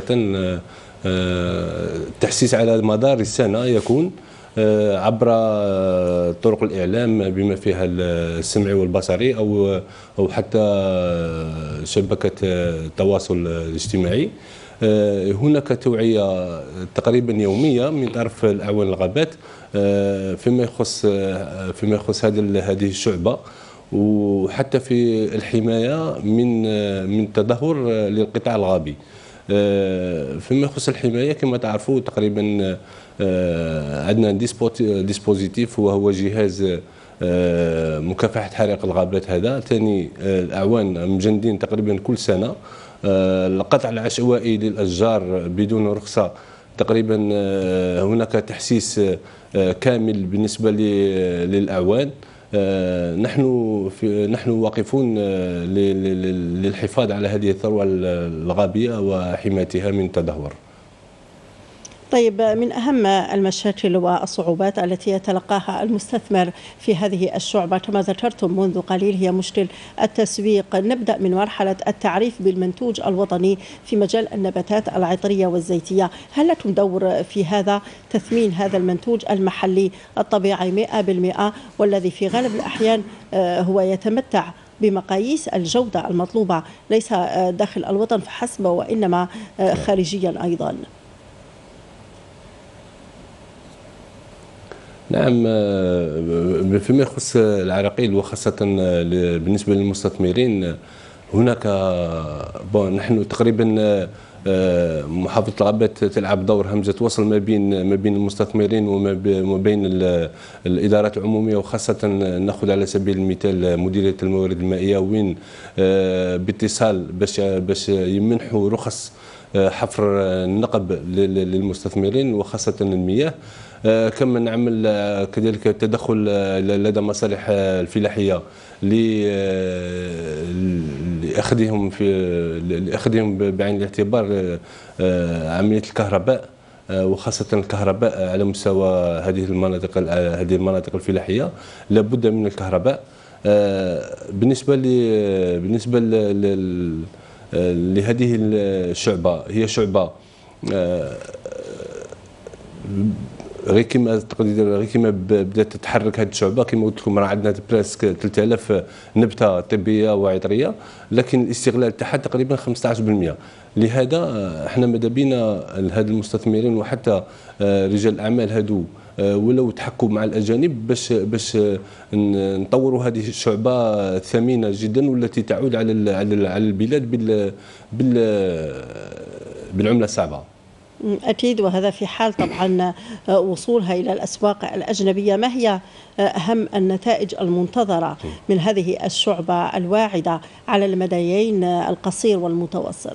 التحسيس على مدار السنة، يكون عبر طرق الإعلام بما فيها السمعي والبصري أو أو حتى شبكة التواصل الاجتماعي. هناك توعية تقريبا يومية من طرف الأعوان الغابات فيما يخص فيما يخص هذه هذه الشعبة، وحتى في الحماية من من التدهور للقطاع الغابي. فيما يخص الحماية كما تعرفوا تقريبا عندنا ديسبوزيتيف وهو جهاز مكافحة حرائق الغابات. هذا ثاني الأعوان مجندين تقريبا كل سنة القطع العشوائي للأشجار بدون رخصة. تقريبا هناك تحسيس كامل بالنسبة للأعوان. نحن في نحن واقفون للحفاظ على هذه الثروة الغابية وحمايتها من التدهور. طيب، من أهم المشاكل والصعوبات التي يتلقاها المستثمر في هذه الشعبة كما ذكرتم منذ قليل هي مشكل التسويق. نبدأ من مرحلة التعريف بالمنتوج الوطني في مجال النباتات العطرية والزيتية. هل لكم دور في هذا تثمين هذا المنتوج المحلي الطبيعي مئة بالمئة والذي في غالب الأحيان هو يتمتع بمقاييس الجودة المطلوبة ليس داخل الوطن فحسب وإنما خارجيا أيضا؟ نعم، فيما يخص العراقيل وخاصة بالنسبة للمستثمرين هناك نحن تقريبا محافظة الغابات تلعب دور همزة وصل ما بين ما بين المستثمرين وما بين الإدارات العمومية، وخاصة نأخذ على سبيل المثال مديرية الموارد المائية وين باتصال باش باش يمنحوا رخص حفر النقب للمستثمرين وخاصة المياه. كما نعمل كذلك تدخل لدى مصالح الفلاحيه لاخذهم في لاخذهم بعين الاعتبار عمليه الكهرباء وخاصه الكهرباء على مستوى هذه المناطق هذه المناطق الفلاحيه لابد من الكهرباء. بالنسبه ل بالنسبه لهذه الشعبه هي شعبه غير كيما تقدر غير كيما بدات تتحرك هذه الشعبه كما قلت لكم راه عندنا بريسك ثلاثة آلاف نبته طبيه وعطريه، لكن الاستغلال تاعها تقريبا خمسة عشر بالمئة. لهذا احنا ماذا بينا هاد المستثمرين وحتى رجال الاعمال هادو ولو تحكوا مع الاجانب باش باش نطوروا هذه الشعبه ثمينه جدا والتي تعود على على البلاد بال بالعمله الصعبه. أكيد، وهذا في حال طبعا وصولها إلى الأسواق الأجنبية. ما هي أهم النتائج المنتظرة من هذه الشعبة الواعدة على المديين القصير والمتوسط؟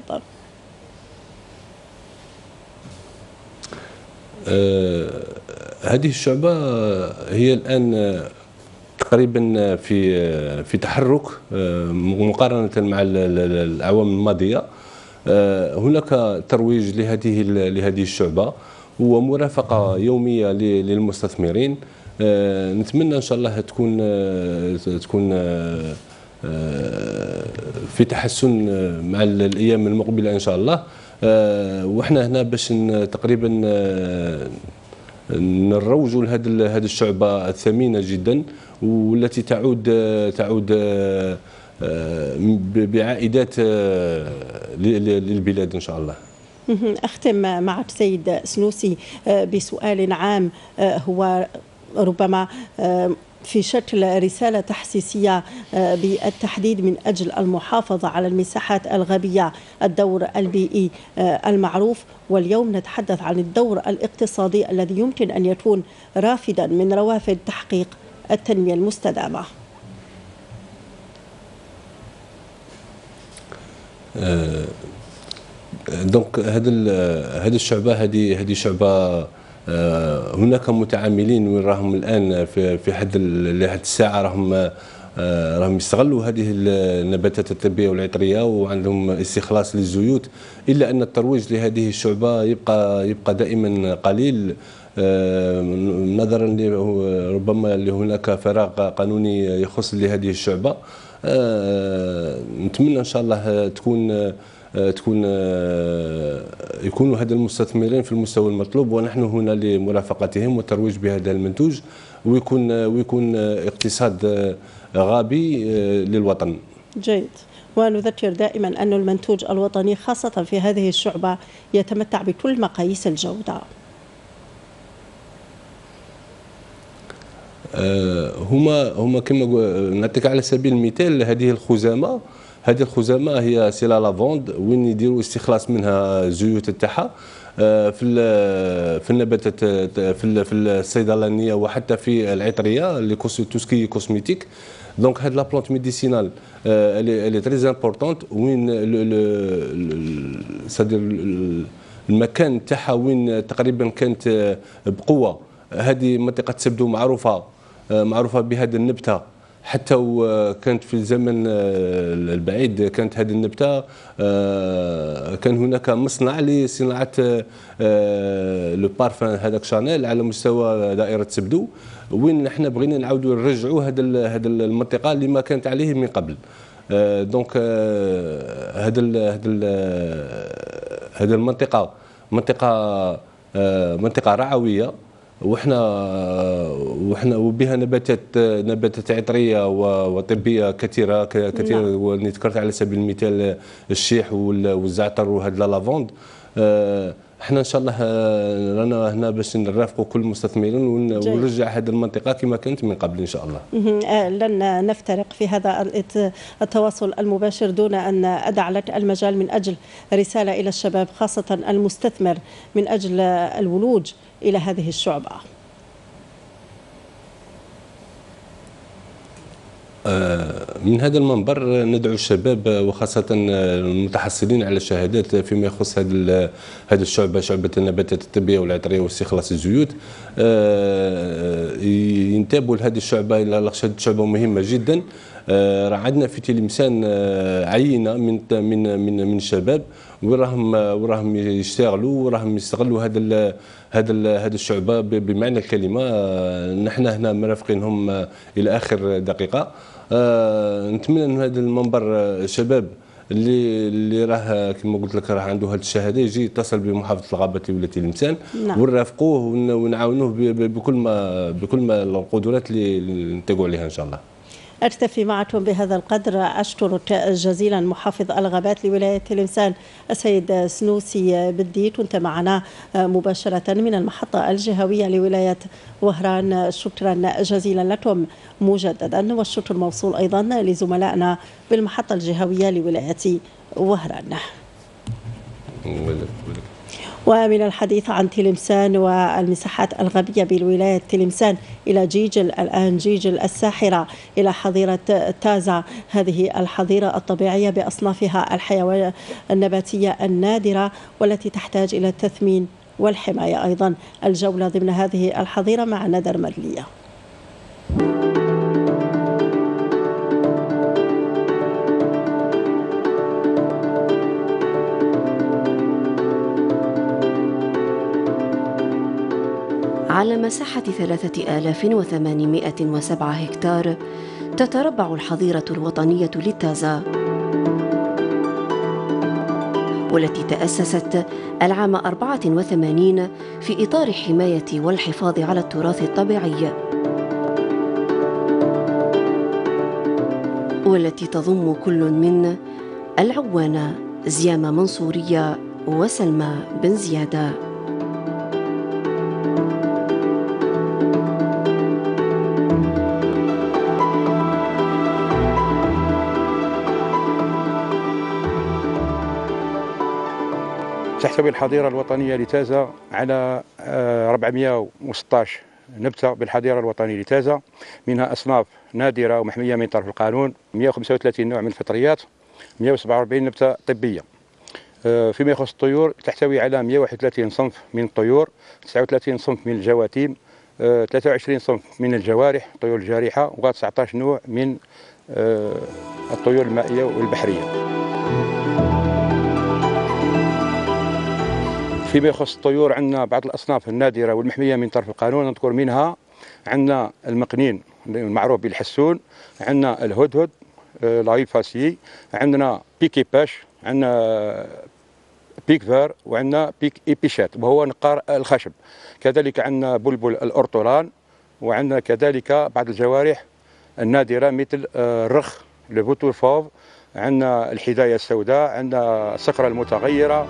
آه هذه الشعبة هي الآن تقريبا في في تحرك مقارنة مع الأعوام الماضية. هناك ترويج لهذه لهذه الشعبة ومرافقة يومية للمستثمرين. نتمنى إن شاء الله تكون تكون في تحسن مع الأيام المقبلة إن شاء الله. وإحنا هنا باش تقريبا نروجوا لهذه هذه الشعبة الثمينة جدا والتي تعود تعود بعائدات للبلاد إن شاء الله. أختم معك سيد سنوسي بسؤال عام، هو ربما في شكل رسالة تحسيسية بالتحديد من أجل المحافظة على المساحات الغابية، الدور البيئي المعروف، واليوم نتحدث عن الدور الاقتصادي الذي يمكن أن يكون رافدا من روافد تحقيق التنمية المستدامة. دونك هذه هذه الشعبة هذه هذه شعبة هناك متعاملين وين راهم الان في في حد لحد الساعه راهم راهم يستغلوا هذه النباتات الطبيه والعطريه وعندهم استخلاص للزيوت، الا ان الترويج لهذه الشعبه يبقى يبقى دائما قليل نظرا ربما لهناك فراغ قانوني يخص لهذه الشعبه. نتمنى ان شاء الله تكون تكون يكونوا هذا المستثمرين في المستوى المطلوب، ونحن هنا لمرافقتهم والترويج بهذا المنتوج، ويكون ويكون اقتصاد غابي للوطن. جيد، ونذكر دائما أن المنتوج الوطني خاصة في هذه الشعبة يتمتع بكل مقاييس الجودة. هما هما كما نعطيك على سبيل المثال هذه الخزامة هذه الخزامة هي سي لا لافوند وين يديروا استخلاص منها الزيوت تاعها في في النباتات في في الصيدلانيه وحتى في العطريه اللي توسكي كوسميتيك. دونك هاد لا بلانت ميديسينال اللي تري امبورطونت وين سادير المكان تاعها وين تقريبا كانت بقوه. هذه منطقه سبدو معروفه معروفه بهذه النبته، حتى وكانت في الزمن البعيد كانت هذه النبته كان هناك مصنع لصناعه لو بارفان هذاك شانيل على مستوى دائره سبدو، وين احنا بغينا نعاودوا نرجعوا هذا هذا المنطقه اللي ما كانت عليه من قبل. دونك هذا هذا هذه المنطقه منطقه منطقه رعويه، وحنا وحنا وبها نباتات نباتات عطريه وطبيه كثيره كثيره، ونذكرت على سبيل المثال الشيح والزعتر وهذا لافوند. احنا ان شاء الله رانا هنا باش نرافقوا كل المستثمرين ونرجع هذه المنطقه كما كانت من قبل ان شاء الله. لن نفترق في هذا التواصل المباشر دون ان ادع لك المجال من اجل رساله الى الشباب خاصه المستثمر من اجل الولوج الى هذه الشعبه. من هذا المنبر ندعو الشباب وخاصة المتحصلين على الشهادات فيما يخص هذه هذه الشعبة، شعبة النباتات الطبية والعطرية واستخلاص الزيوت، ينتبهوا لهذه الشعبة لأن هذه الشعبة مهمة جدا. راه عندنا في تلمسان عينة من من من من الشباب وراهم وراهم يشتغلوا وراهم يستغلوا هذا هذا هذه الشعبة بمعنى الكلمة. نحن هنا مرافقينهم إلى آخر دقيقة. آه نتمنى ان هذا المنبر الشباب اللي اللي راه كما قلت لك راه عنده هذه الشهاده يجي يتصل بمحافظه الغابه ولا تلمسان نعم. ونرافقوه ونعاونوه بكل ما بكل ما القدرات اللي نتقوا عليها ان شاء الله. أكتفي معكم بهذا القدر. أشكرك جزيلا محافظ الغابات لولاية تلمسان السيد سنوسي بدي، كنت معنا مباشرة من المحطة الجهوية لولاية وهران. شكرا جزيلا لكم مجددا، والشكر موصول أيضا لزملائنا بالمحطة الجهوية لولاية وهران. ومن الحديث عن تلمسان والمساحات الغابية بالولاية تلمسان إلى جيجل، الآن جيجل الساحرة إلى حظيرة تازا، هذه الحظيرة الطبيعية بأصنافها الحيوانية النباتية النادرة والتي تحتاج إلى التثمين والحماية أيضا. الجولة ضمن هذه الحظيرة مع ندر مرلية. على مساحة ثلاثة آلاف وثمانمائة وسبعة هكتار تتربع الحظيرة الوطنية لتازا، والتي تأسست العام أربعة وثمانين في إطار حماية والحفاظ على التراث الطبيعي، والتي تضم كل من العوانة زيامة منصورية وسلمى بن زيادة. تحتوي الحظيرة الوطنية لتازا على أربعمائة وستة عشر نبتة بالحظيرة الوطنية لتازا، منها أصناف نادرة ومحمية من طرف القانون، مئة وخمسة وثلاثين نوع من الفطريات، مئة وسبعة وأربعين نبتة طبية. فيما يخص الطيور تحتوي على مئة وواحد وثلاثين صنف من الطيور، تسعة وثلاثين صنف من الجواثيم، ثلاثة وعشرين صنف من الجوارح الطيور الجارحة، و تسعة عشر نوع من الطيور المائية والبحرية. فيما يخص الطيور عندنا بعض الأصناف النادرة والمحمية من طرف القانون، نذكر منها عندنا المقنين المعروف بالحسون، عندنا الهدهد لايل فاسي، عندنا بيكي باش، عندنا بيك فار، وعندنا بيك إيبيشات وهو نقار الخشب، كذلك عندنا بلبل الأرطولان، وعندنا كذلك بعض الجوارح النادرة مثل الرخ لفوتور فوف، عندنا الحداية السوداء، عندنا الصخرة المتغيرة.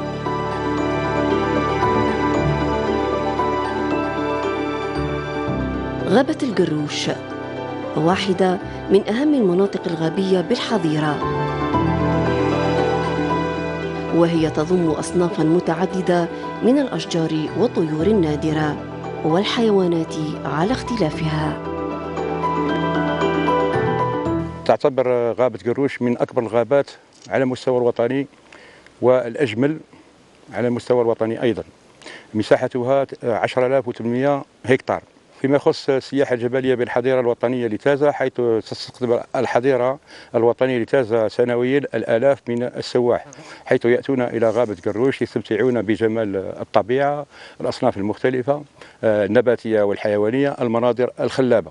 غابة القروش واحدة من أهم المناطق الغابية بالحظيرة، وهي تضم أصنافا متعددة من الأشجار والطيور النادرة والحيوانات على اختلافها. تعتبر غابة قروش من أكبر الغابات على المستوى الوطني والأجمل على المستوى الوطني أيضا، مساحتها عشرة آلاف وثمانمائة هكتار. فيما يخص السياحة الجبلية بالحظيرة الوطنية لتازا، حيث تستقطب الحظيرة الوطنية لتازا سنويا الآلاف من السواح، حيث يأتون إلى غابة قروش يستمتعون بجمال الطبيعة، الأصناف المختلفة النباتية والحيوانية، المناظر الخلابة.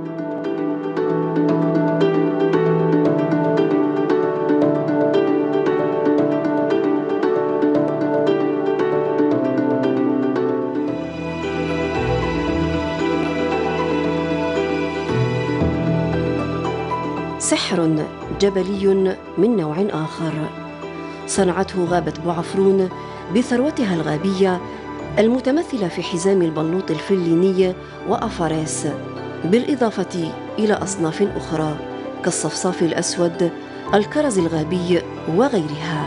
سحر جبلي من نوع آخر صنعته غابة بوعفرون بثروتها الغابية المتمثلة في حزام البلوط الفليني وأفاريس، بالإضافة إلى أصناف أخرى كالصفصاف الأسود، الكرز الغابي وغيرها.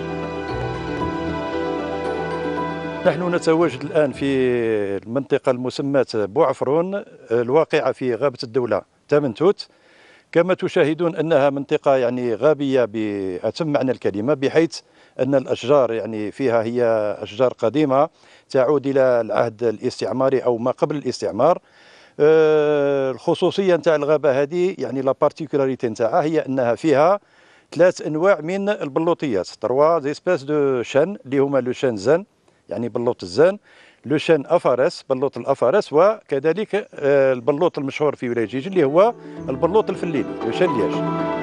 نحن نتواجد الآن في المنطقة المسماة بوعفرون الواقعة في غابة الدولة تامنتوت. كما تشاهدون أنها منطقة يعني غابية بأتم معنى الكلمة، بحيث أن الأشجار يعني فيها هي أشجار قديمة تعود إلى العهد الاستعماري أو ما قبل الاستعمار. الخصوصية نتاع الغابة هذه يعني لا بارتيكولاريتي نتاعها هي أنها فيها ثلاث أنواع من البلوطيات، تروا زيسباس دو شان اللي هما لو شان زان يعني بلوط الزان، لو شان افارس بلوط الافارس، وكذلك البلوط المشهور في ولاية جيجل اللي هو البلوط الفليني لو شان لياج.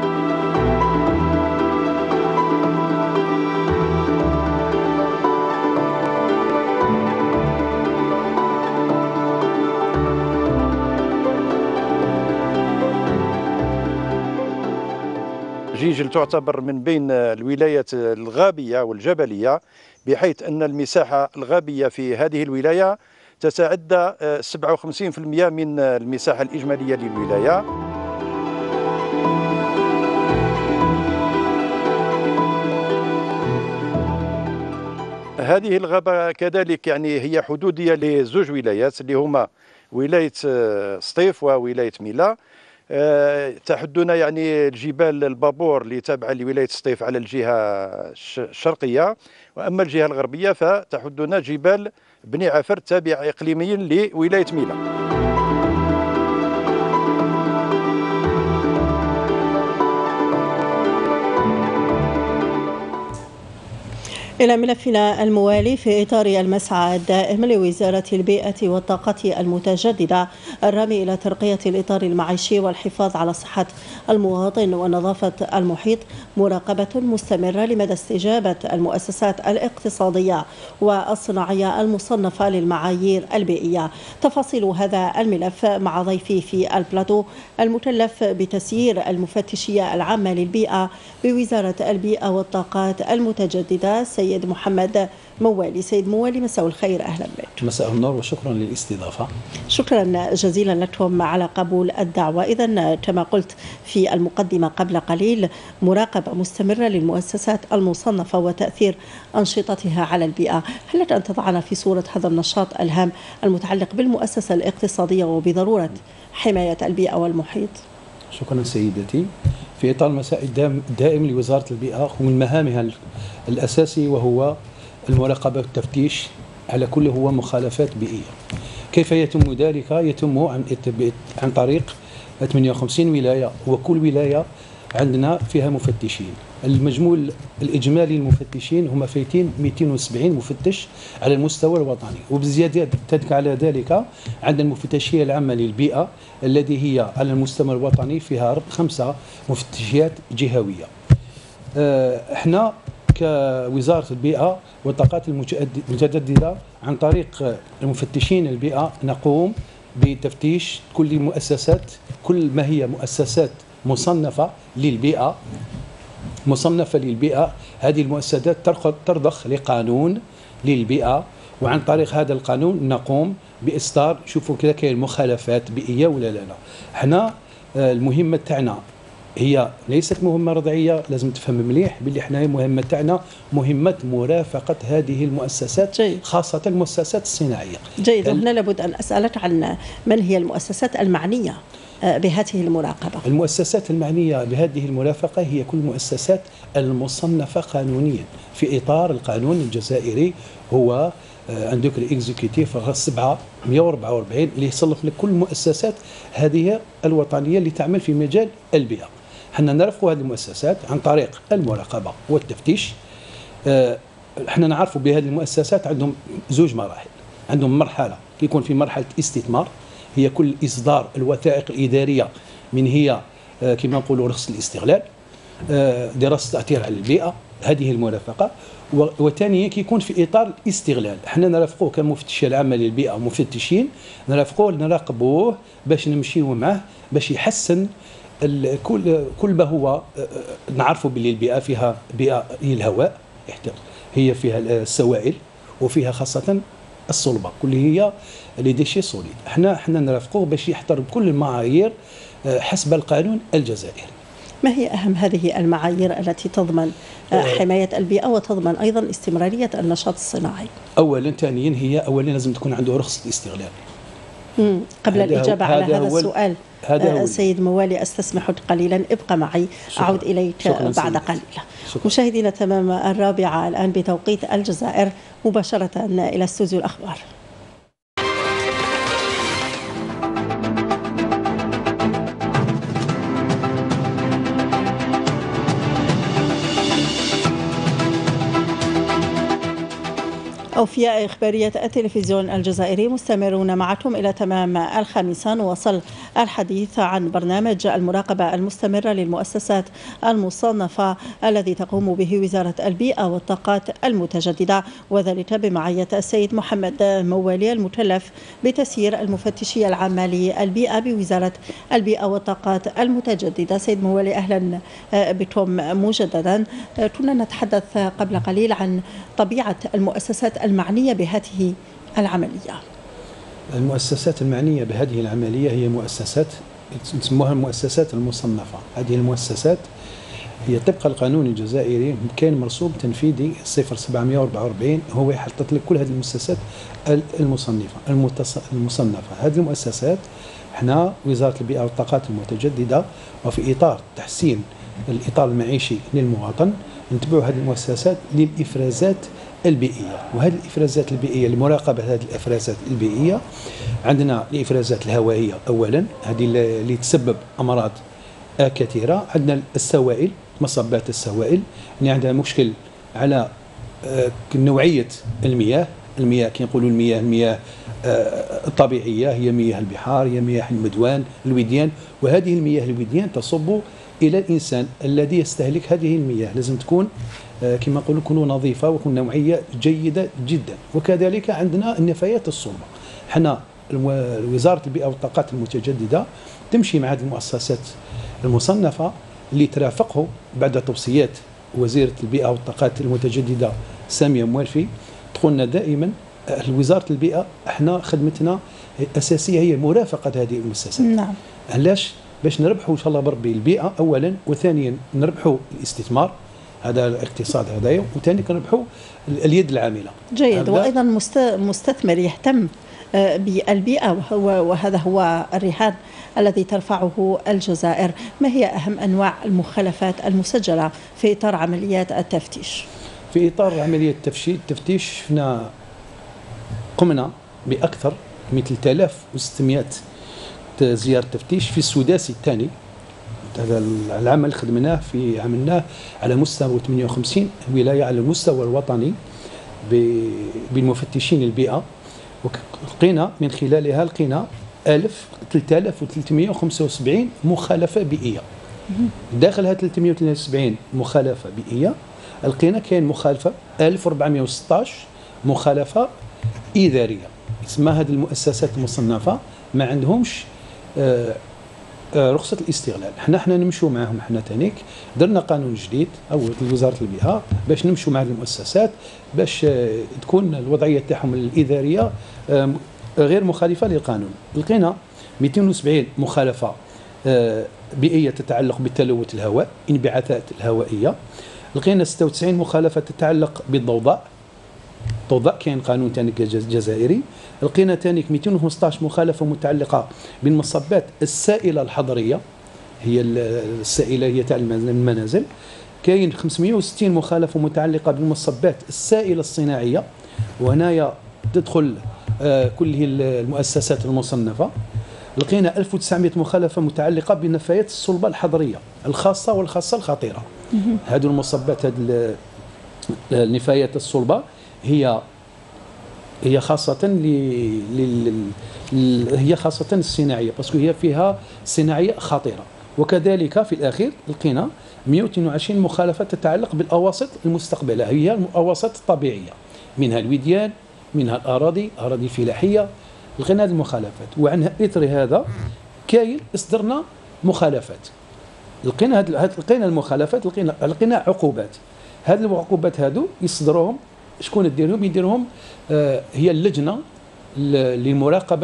جيجل تعتبر من بين الولايات الغابية والجبلية، بحيث أن المساحة الغابية في هذه الولاية تتعدى سبعة وخمسين بالمئة من المساحة الإجمالية للولاية. هذه الغابة كذلك يعني هي حدودية لزوج ولايات اللي هما ولاية سطيف وولاية ميلا. تحدنا يعني الجبال البابور اللي تابعة لولاية سطيف على الجهة الشرقية، وأما الجهة الغربية فتحدنا جبال بني عفر تابع إقليميا لولاية ميلا. إلى ملفنا الموالي في إطار المسعى الدائم لوزارة البيئة والطاقة المتجددة الرامي إلى ترقية الإطار المعيشي والحفاظ على صحة المواطن ونظافة المحيط، مراقبة مستمرة لمدى استجابة المؤسسات الاقتصادية والصناعية المصنفة للمعايير البيئية. تفاصيل هذا الملف مع ضيفي في البلاتو المكلف بتسيير المفتشية العامة للبيئة بوزارة البيئة والطاقات المتجددة سيد سيد محمد موالي. سيد موالي، مساء الخير، أهلا بك. مساء النور وشكرا للاستضافة. شكرا جزيلا لكم على قبول الدعوة. إذن كما قلت في المقدمة قبل قليل، مراقبة مستمرة للمؤسسات المصنفة وتأثير أنشطتها على البيئة. هل لك أن تضعنا في صورة هذا النشاط الهام المتعلق بالمؤسسة الاقتصادية وبضرورة حماية البيئة والمحيط؟ شكرا سيدتي. في إطار المساء الدائم لوزارة البيئة، ومن مهامها الأساسي وهو المراقبة والتفتيش على كل هو مخالفات بيئية. كيف يتم ذلك؟ يتم عن عن طريق ثمانية وخمسين ولاية، وكل ولاية عندنا فيها مفتشين. المجموع الإجمالي للمفتشين هم فايتين مئتين وسبعين مفتش على المستوى الوطني، وبزيادة تدك على ذلك عندنا المفتشية العامة للبيئة التي هي على المستوى الوطني فيها خمسة مفتشيات جهوية. احنا كوزارة البيئة والطاقات المتجددة عن طريق المفتشين البيئة نقوم بتفتيش كل مؤسسات، كل ما هي مؤسسات مصنفة للبيئة مصنفة للبيئة. هذه المؤسسات ترضخ لقانون للبيئة، وعن طريق هذا القانون نقوم بإصدار، شوفوا كذا كاين مخالفات بيئية ولا لا لا. احنا المهمة تاعنا هي ليست مهمة رضعية، لازم تفهم مليح باللي احنا المهمة تاعنا مهمة مرافقة هذه المؤسسات، جيد. خاصة المؤسسات الصناعية. جيد. هنا لابد أن أسألك عن من هي المؤسسات المعنية بهذه المراقبة. المؤسسات المعنية بهذه المرافقة هي كل المؤسسات المصنفة قانونيا في إطار القانون الجزائري، هو عندك الإكزيكتيف سبعة مئة وأربعة وأربعين اللي يصنف لك كل المؤسسات هذه الوطنية اللي تعمل في مجال البيئة. حنا نرافقوا هذه المؤسسات عن طريق المراقبة والتفتيش. احنا نعرفوا بهذه المؤسسات عندهم زوج مراحل. عندهم مرحلة يكون في مرحلة استثمار، هي كل إصدار الوثائق الإدارية من هي كما نقولوا رخص الاستغلال، دراسة تأثير على البيئة، هذه المرافقة. وثانيا كيكون في إطار الاستغلال، احنا نرافقوه كمفتشية العامة للبيئة ومفتشين، نرافقوه نراقبوه باش نمشيو معه باش يحسن كل كل ما هو. نعرفوا باللي البيئة فيها بيئة هي الهواء، هي فيها السوائل، وفيها خاصة الصلبة، كل هي لي ديشي سوليد. احنا احنا نرافقوه باش يحترم كل المعايير حسب القانون الجزائري. ما هي أهم هذه المعايير التي تضمن حماية البيئة وتضمن أيضا استمرارية النشاط الصناعي؟ أولا ثانيا هي أولا لازم تكون عنده رخصة الاستغلال. مم. قبل الإجابة على هذا, هذا السؤال هذا سيد موالي أستسمحك قليلا، ابقى معي، شكرا. أعود إليك شكرا بعد قليل. مشاهدينا تمام الرابعة الآن بتوقيت الجزائر، مباشرة إلى استوديو الأخبار. أوفياء إخبارية التلفزيون الجزائري مستمرون معكم إلى تمام الخامسة. نواصل الحديث عن برنامج المراقبة المستمرة للمؤسسات المصنفة الذي تقوم به وزارة البيئة والطاقات المتجددة، وذلك بمعية السيد محمد موالي المكلف بتسيير المفتشية العامة للبيئة بوزارة البيئة والطاقات المتجددة. سيد موالي، أهلا بكم مجددا. كنا نتحدث قبل قليل عن طبيعة المؤسسات المعنية بهذه العملية. المؤسسات المعنية بهذه العملية هي مؤسسات نسموها المؤسسات المصنفة. هذه المؤسسات هي طبق القانون الجزائري كان مرسوم تنفيذي صفر سبعمائة وأربعة وأربعين هو يحطط لك كل هذه المؤسسات المصنفه المصنفه. هذه المؤسسات احنا وزاره البيئه والطاقات المتجدده وفي اطار تحسين الاطار المعيشي للمواطن نتبعوا هذه المؤسسات للافرازات البيئيه، وهذه الافرازات البيئيه لمراقبه هذه الافرازات البيئيه عندنا الافرازات الهوائيه اولا، هذه اللي تسبب امراض كثيره. عندنا السوائل، مصبات السوائل اللي عندها مشكل على نوعيه المياه، المياه كي نقولوا المياه المياه الطبيعيه هي مياه البحار، هي مياه المدوان الوديان، وهذه المياه الوديان تصب الى الانسان الذي يستهلك هذه المياه، لازم تكون كما نقولوا تكون نظيفه وتكون نوعيه جيده جدا. وكذلك عندنا النفايات الصلبه، حنا وزاره البيئه والطاقات المتجدده تمشي مع هذه المؤسسات المصنفه اللي ترافقه بعد توصيات وزيره البيئه والطاقات المتجدده ساميه موالفي. دخلنا دائما وزاره البيئه احنا خدمتنا الاساسيه هي مرافقه هذه المؤسسات. نعم. علاش؟ باش نربحوا ان شاء الله بربي البيئه اولا، وثانيا نربحوا الاستثمار هذا الاقتصاد هذايا، وثاني كنربحوا اليد العامله. جيد. وايضا مستثمر يهتم بالبيئه وهذا هو الرهان الذي ترفعه الجزائر. ما هي اهم انواع المخلفات المسجله في اطار عمليات التفتيش؟ في اطار عمليه التفتيش حنا قمنا باكثر من ثلاثة آلاف وستمائة زياره تفتيش في السداسي الثاني. هذا العمل خدمناه في عملناه على مستوى ثمانية وخمسين ولايه على المستوى الوطني بالمفتشين البيئه، ولقينا من خلالها لقينا ثلاثة آلاف وثلاثمائة وخمسة وسبعين مخالفه بيئيه. داخل هذه ثلاثمائة وثلاثة وسبعين مخالفه بيئيه لقينا كاين مخالفه ألف وأربعمائة وستة عشر مخالفه اداريه. اسمها هذه المؤسسات المصنفه ما عندهمش آه آه رخصه الاستغلال. حنا حنا نمشوا معهم، حنا تانيك درنا قانون جديد او وزاره البيئه باش نمشوا مع المؤسسات باش آه تكون الوضعيه تاعهم الاداريه آه غير مخالفه للقانون. لقينا مئتين وسبعين مخالفه آه بيئيه تتعلق بتلوث الهواء، انبعاثات الهوائيه. لقينا ستة وتسعين مخالفه تتعلق بالضوضاء، الضوضاء كاين قانون ثاني جزائري. لقينا ثاني مئتين وخمسة عشر مخالفه متعلقه بالمصبات السائله الحضريه، هي السائله هي تاع المنازل. كاين خمسمائة وستين مخالفه متعلقه بالمصبات السائله الصناعيه، وهنايا تدخل آه كل المؤسسات المصنفه. لقينا ألف وتسعمائة مخالفه متعلقه بالنفايات الصلبه الحضريه الخاصه والخاصه الخطيره. هذو المصبات هذه النفايات الصلبه هي هي خاصة ل هي خاصة الصناعية، باسكو هي فيها صناعية خطيرة. وكذلك في الأخير لقينا مئة واثنين وعشرين مخالفة تتعلق بالأواسط المستقبلة، هي الأواسط الطبيعية، منها الوديان، منها الأراضي، أراضي فلاحية. لقينا هذه المخالفات، وعن إثر هذا كاين اصدرنا مخالفات. لقينا هاد لقينا المخالفات، لقينا لقينا عقوبات. هذه العقوبات هذو يصدروهم شكون يديرهم؟ يديرهم آه هي اللجنه لمراقبه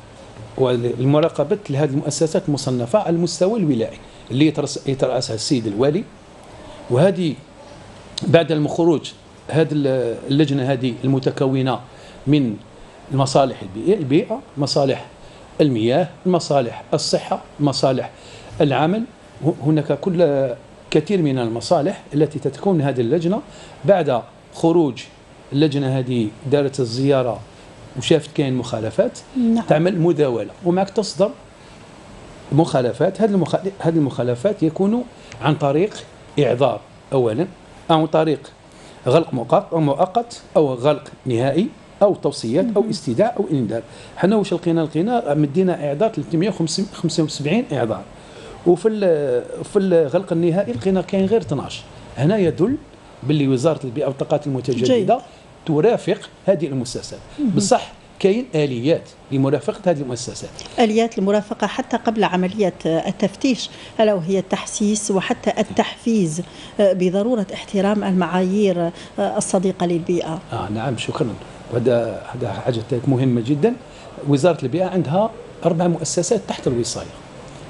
ولمراقبه لهذه المؤسسات المصنفه على المستوى الولائي اللي يترأسها السيد الوالي. وهذه بعد الخروج هذه اللجنه هذه المتكونه من المصالح البيئيه، البيئه، مصالح المياه، مصالح الصحه، مصالح العمل. هناك كل كثير من المصالح التي تتكون هذه اللجنه. بعد خروج اللجنه هذه دارت الزياره وشافت كاين مخالفات، نعم. تعمل مداوله ومعك تصدر مخالفات. هذه هذه المخالفات يكون عن طريق اعذار اولا، او عن طريق غلق مؤقت او غلق نهائي او توصيات او استدعاء او انذار. حنا واش لقينا؟ لقينا مدينا اعذار ثلاثمائة وخمسة وسبعين اعذار، وفي في الغلق النهائي لقينا كاين غير اثناش. هنا يدل باللي وزاره البيئه والطاقات المتجدده جيد. ترافق هذه المؤسسات. بصح كاين اليات لمرافقه هذه المؤسسات، اليات للمرافقه حتى قبل عمليه التفتيش، الا وهي التحسيس وحتى التحفيز بضروره احترام المعايير الصديقه للبيئه. اه نعم شكرا. وهذا هذا حاجه مهمه جدا. وزاره البيئه عندها اربع مؤسسات تحت الوصايه.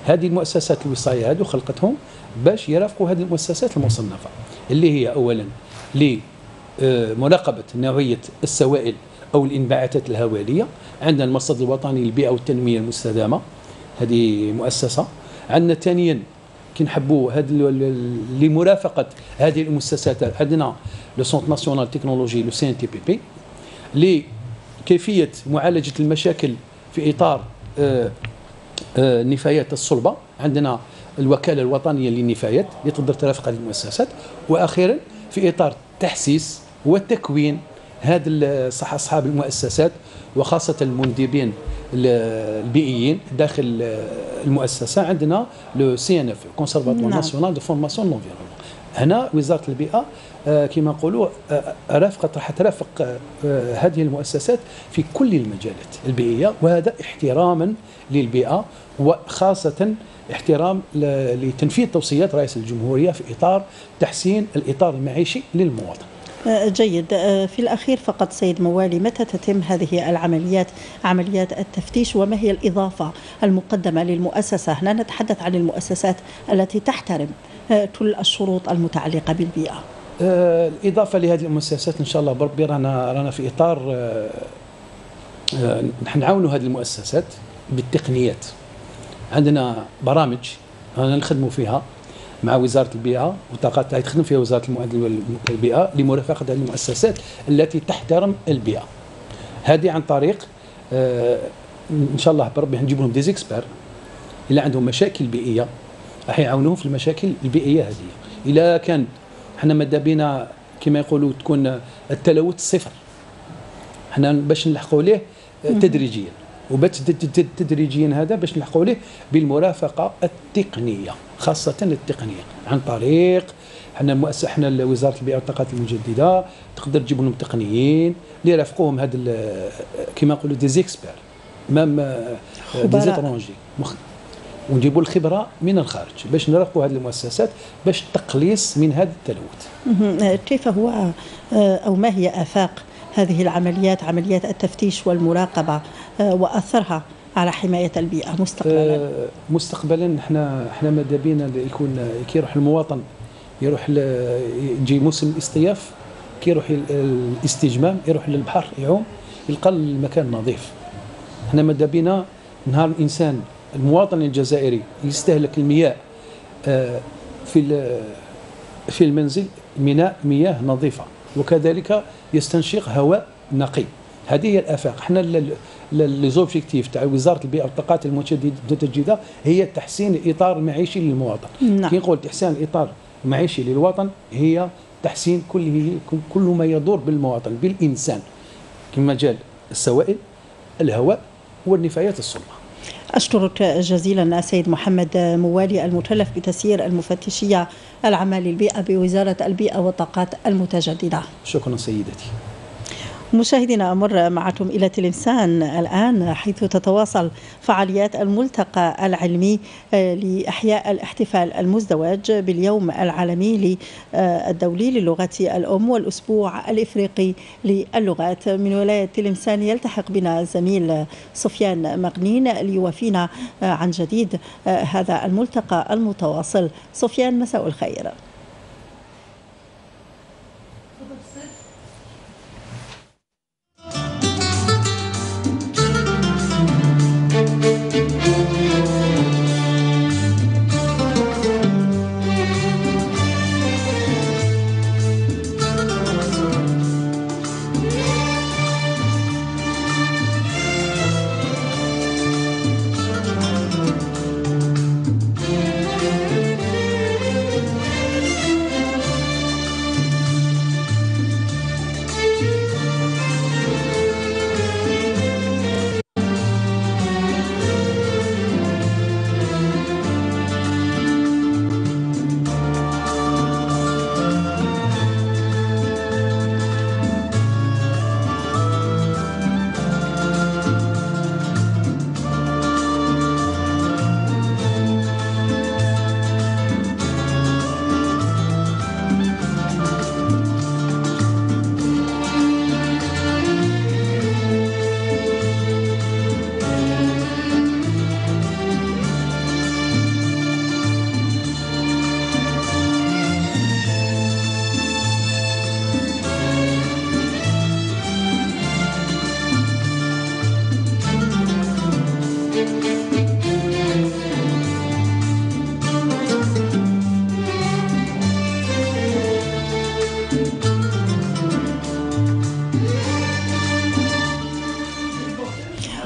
هذه المؤسسات الوصاية هذو خلقتهم باش يرافقوا هذه المؤسسات المصنفة اللي هي أولا لمراقبة نوعية السوائل أو الانبعاثات الهوائية. عندنا المرصد الوطني للبيئة والتنمية المستدامة، هذه مؤسسة. عندنا ثانيا كي نحبوا هذه لمرافقة هذه المؤسسات عندنا لو سونت ناسيونال تكنولوجي لو سي ان تي بي بي لكيفية معالجة المشاكل في إطار آه آه النفايات الصلبة. عندنا الوكالة الوطنية للنفايات اللي تقدر ترافق هذه المؤسسات. وأخيرا في إطار تحسيس وتكوين هذا صح أصحاب المؤسسات وخاصة المندبين البيئيين داخل المؤسسة عندنا لو سي ان اف كونسيرفاتوار ناسيونال دو فورماسيون لونفيرونمون. هنا وزارة البيئة آه كما نقولوا آه رافقت راح ترافق آه هذه المؤسسات في كل المجالات البيئية، وهذا احتراما للبيئة وخاصة احترام لتنفيذ توصيات رئيس الجمهورية في إطار تحسين الإطار المعيشي للمواطن. جيد. في الأخير فقط سيد موالي، متى تتم هذه العمليات عمليات التفتيش وما هي الإضافة المقدمة للمؤسسة؟ هنا نتحدث عن المؤسسات التي تحترم كل الشروط المتعلقة بالبيئة. الإضافة لهذه المؤسسات إن شاء الله بربي رانا رانا في إطار نحن نعاونوا هذه المؤسسات بالتقنيات. عندنا برامج رانا نخدموا فيها مع وزارة البيئة وطاقات تخدم فيها وزارة البيئة لمرافقة هذه المؤسسات التي تحترم البيئة. هذه عن طريق آه إن شاء الله بربي نجيب لهم ديز اكسبير إلا عندهم مشاكل بيئية راح يعاونوهم في المشاكل البيئية هذه. إلا كان احنا ماذا بينا كما يقولوا تكون التلوث صفر، احنا باش نلحقوا ليه تدريجيا، وبات تدريجيا هذا باش نلحقوا ليه بالمرافقة التقنية، خاصة التقنية عن طريق احنا مؤسسة احنا وزارة البيئة والطاقات المجددة تقدر تجيب لهم تقنيين اللي يرافقوهم هذا كما نقولوا دي زيكسبير مام دي زيترونجي ونجيبوا الخبرة من الخارج باش نرافقوا هذه المؤسسات باش تقليص من هذا التلوث. كيف هو أو ما هي آفاق هذه العمليات عمليات التفتيش والمراقبة وأثرها على حماية البيئة مستقبلا؟ مستقبلا احنا احنا ماذا بينا يكون كي يروح المواطن يروح يجي موسم الاصطياف كي يروح الاستجمام يروح للبحر يعوم يلقى المكان نظيف. احنا ماذا بينا نهار الانسان المواطن الجزائري يستهلك المياه في في المنزل ميناء مياه نظيفة وكذلك يستنشق هواء نقي. هذه هي الآفاق. احنا لي زوبجيكتيف تاع وزارة البيئة والطاقات المتجددة هي تحسين الإطار المعيشي للمواطن. نعم. كي نقول تحسين الإطار المعيشي للوطن هي تحسين كل كل ما يدور بالمواطن بالإنسان في مجال السوائل الهواء والنفايات الصلبة. أشكرك جزيلا السيد محمد موالي المكلف بتسيير المفتشية العامة للبيئة بوزارة البيئة والطاقات المتجددة. شكرا سيدتي. مشاهدينا أمر معكم إلى تلمسان الآن حيث تتواصل فعاليات الملتقى العلمي لإحياء الاحتفال المزدوج باليوم العالمي الدولي للغة الأم والأسبوع الإفريقي للغات. من ولاية تلمسان يلتحق بنا الزميل سفيان مغنين ليوافينا عن جديد هذا الملتقى المتواصل. سفيان مساء الخير.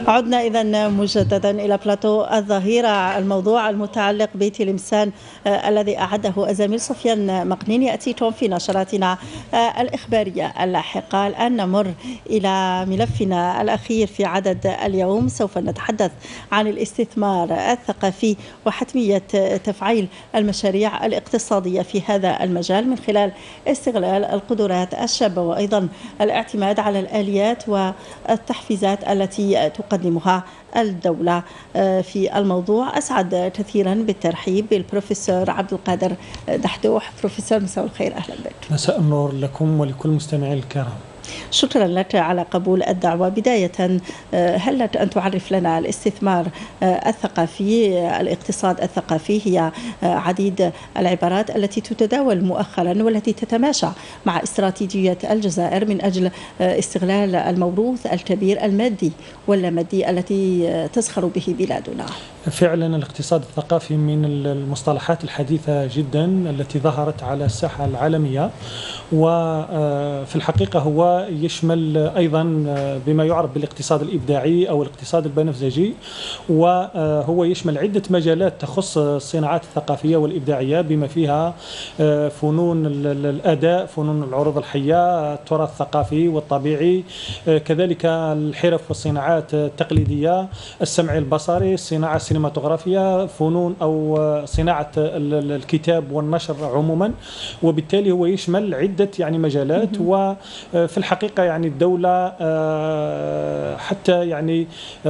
عدنا إذا مجددا إلى بلاطو الظهيرة. الموضوع المتعلق بتلمسان آه الذي أعده الزميل سفيان مقنين يأتيكم في نشراتنا آه الإخبارية اللاحقة. الآن نمر إلى ملفنا الأخير في عدد اليوم. سوف نتحدث عن الاستثمار الثقافي وحتمية تفعيل المشاريع الاقتصادية في هذا المجال من خلال استغلال القدرات الشابة وأيضا الاعتماد على الآليات والتحفيزات التي تقدمها الدولة. في الموضوع أسعد كثيرا بالترحيب بالبروفيسور عبد القادر دحدوح. بروفيسور مساء الخير، أهلا بك. مساء النور لكم ولكل مستمعي الكرام. شكرا لك على قبول الدعوة. بداية هل لك أن تعرف لنا الاستثمار الثقافي، الاقتصاد الثقافي؟ هي عديد العبارات التي تتداول مؤخرا والتي تتماشى مع استراتيجية الجزائر من أجل استغلال الموروث الكبير المادي واللامادي التي تزخر به بلادنا. فعلا الاقتصاد الثقافي من المصطلحات الحديثة جدا التي ظهرت على الساحة العالمية، وفي الحقيقة هو يشمل أيضا بما يعرف بالاقتصاد الإبداعي أو الاقتصاد البنفسجي، وهو يشمل عدة مجالات تخص الصناعات الثقافية والإبداعية بما فيها فنون الأداء، فنون العروض الحية، التراث الثقافي والطبيعي، كذلك الحرف والصناعات التقليدية، السمع البصري، الصناعة السينماتوغرافية، فنون أو صناعة الكتاب والنشر عموما. وبالتالي هو يشمل عدة يعني مجالات. وفي الحقيقة يعني الدولة حتى يعني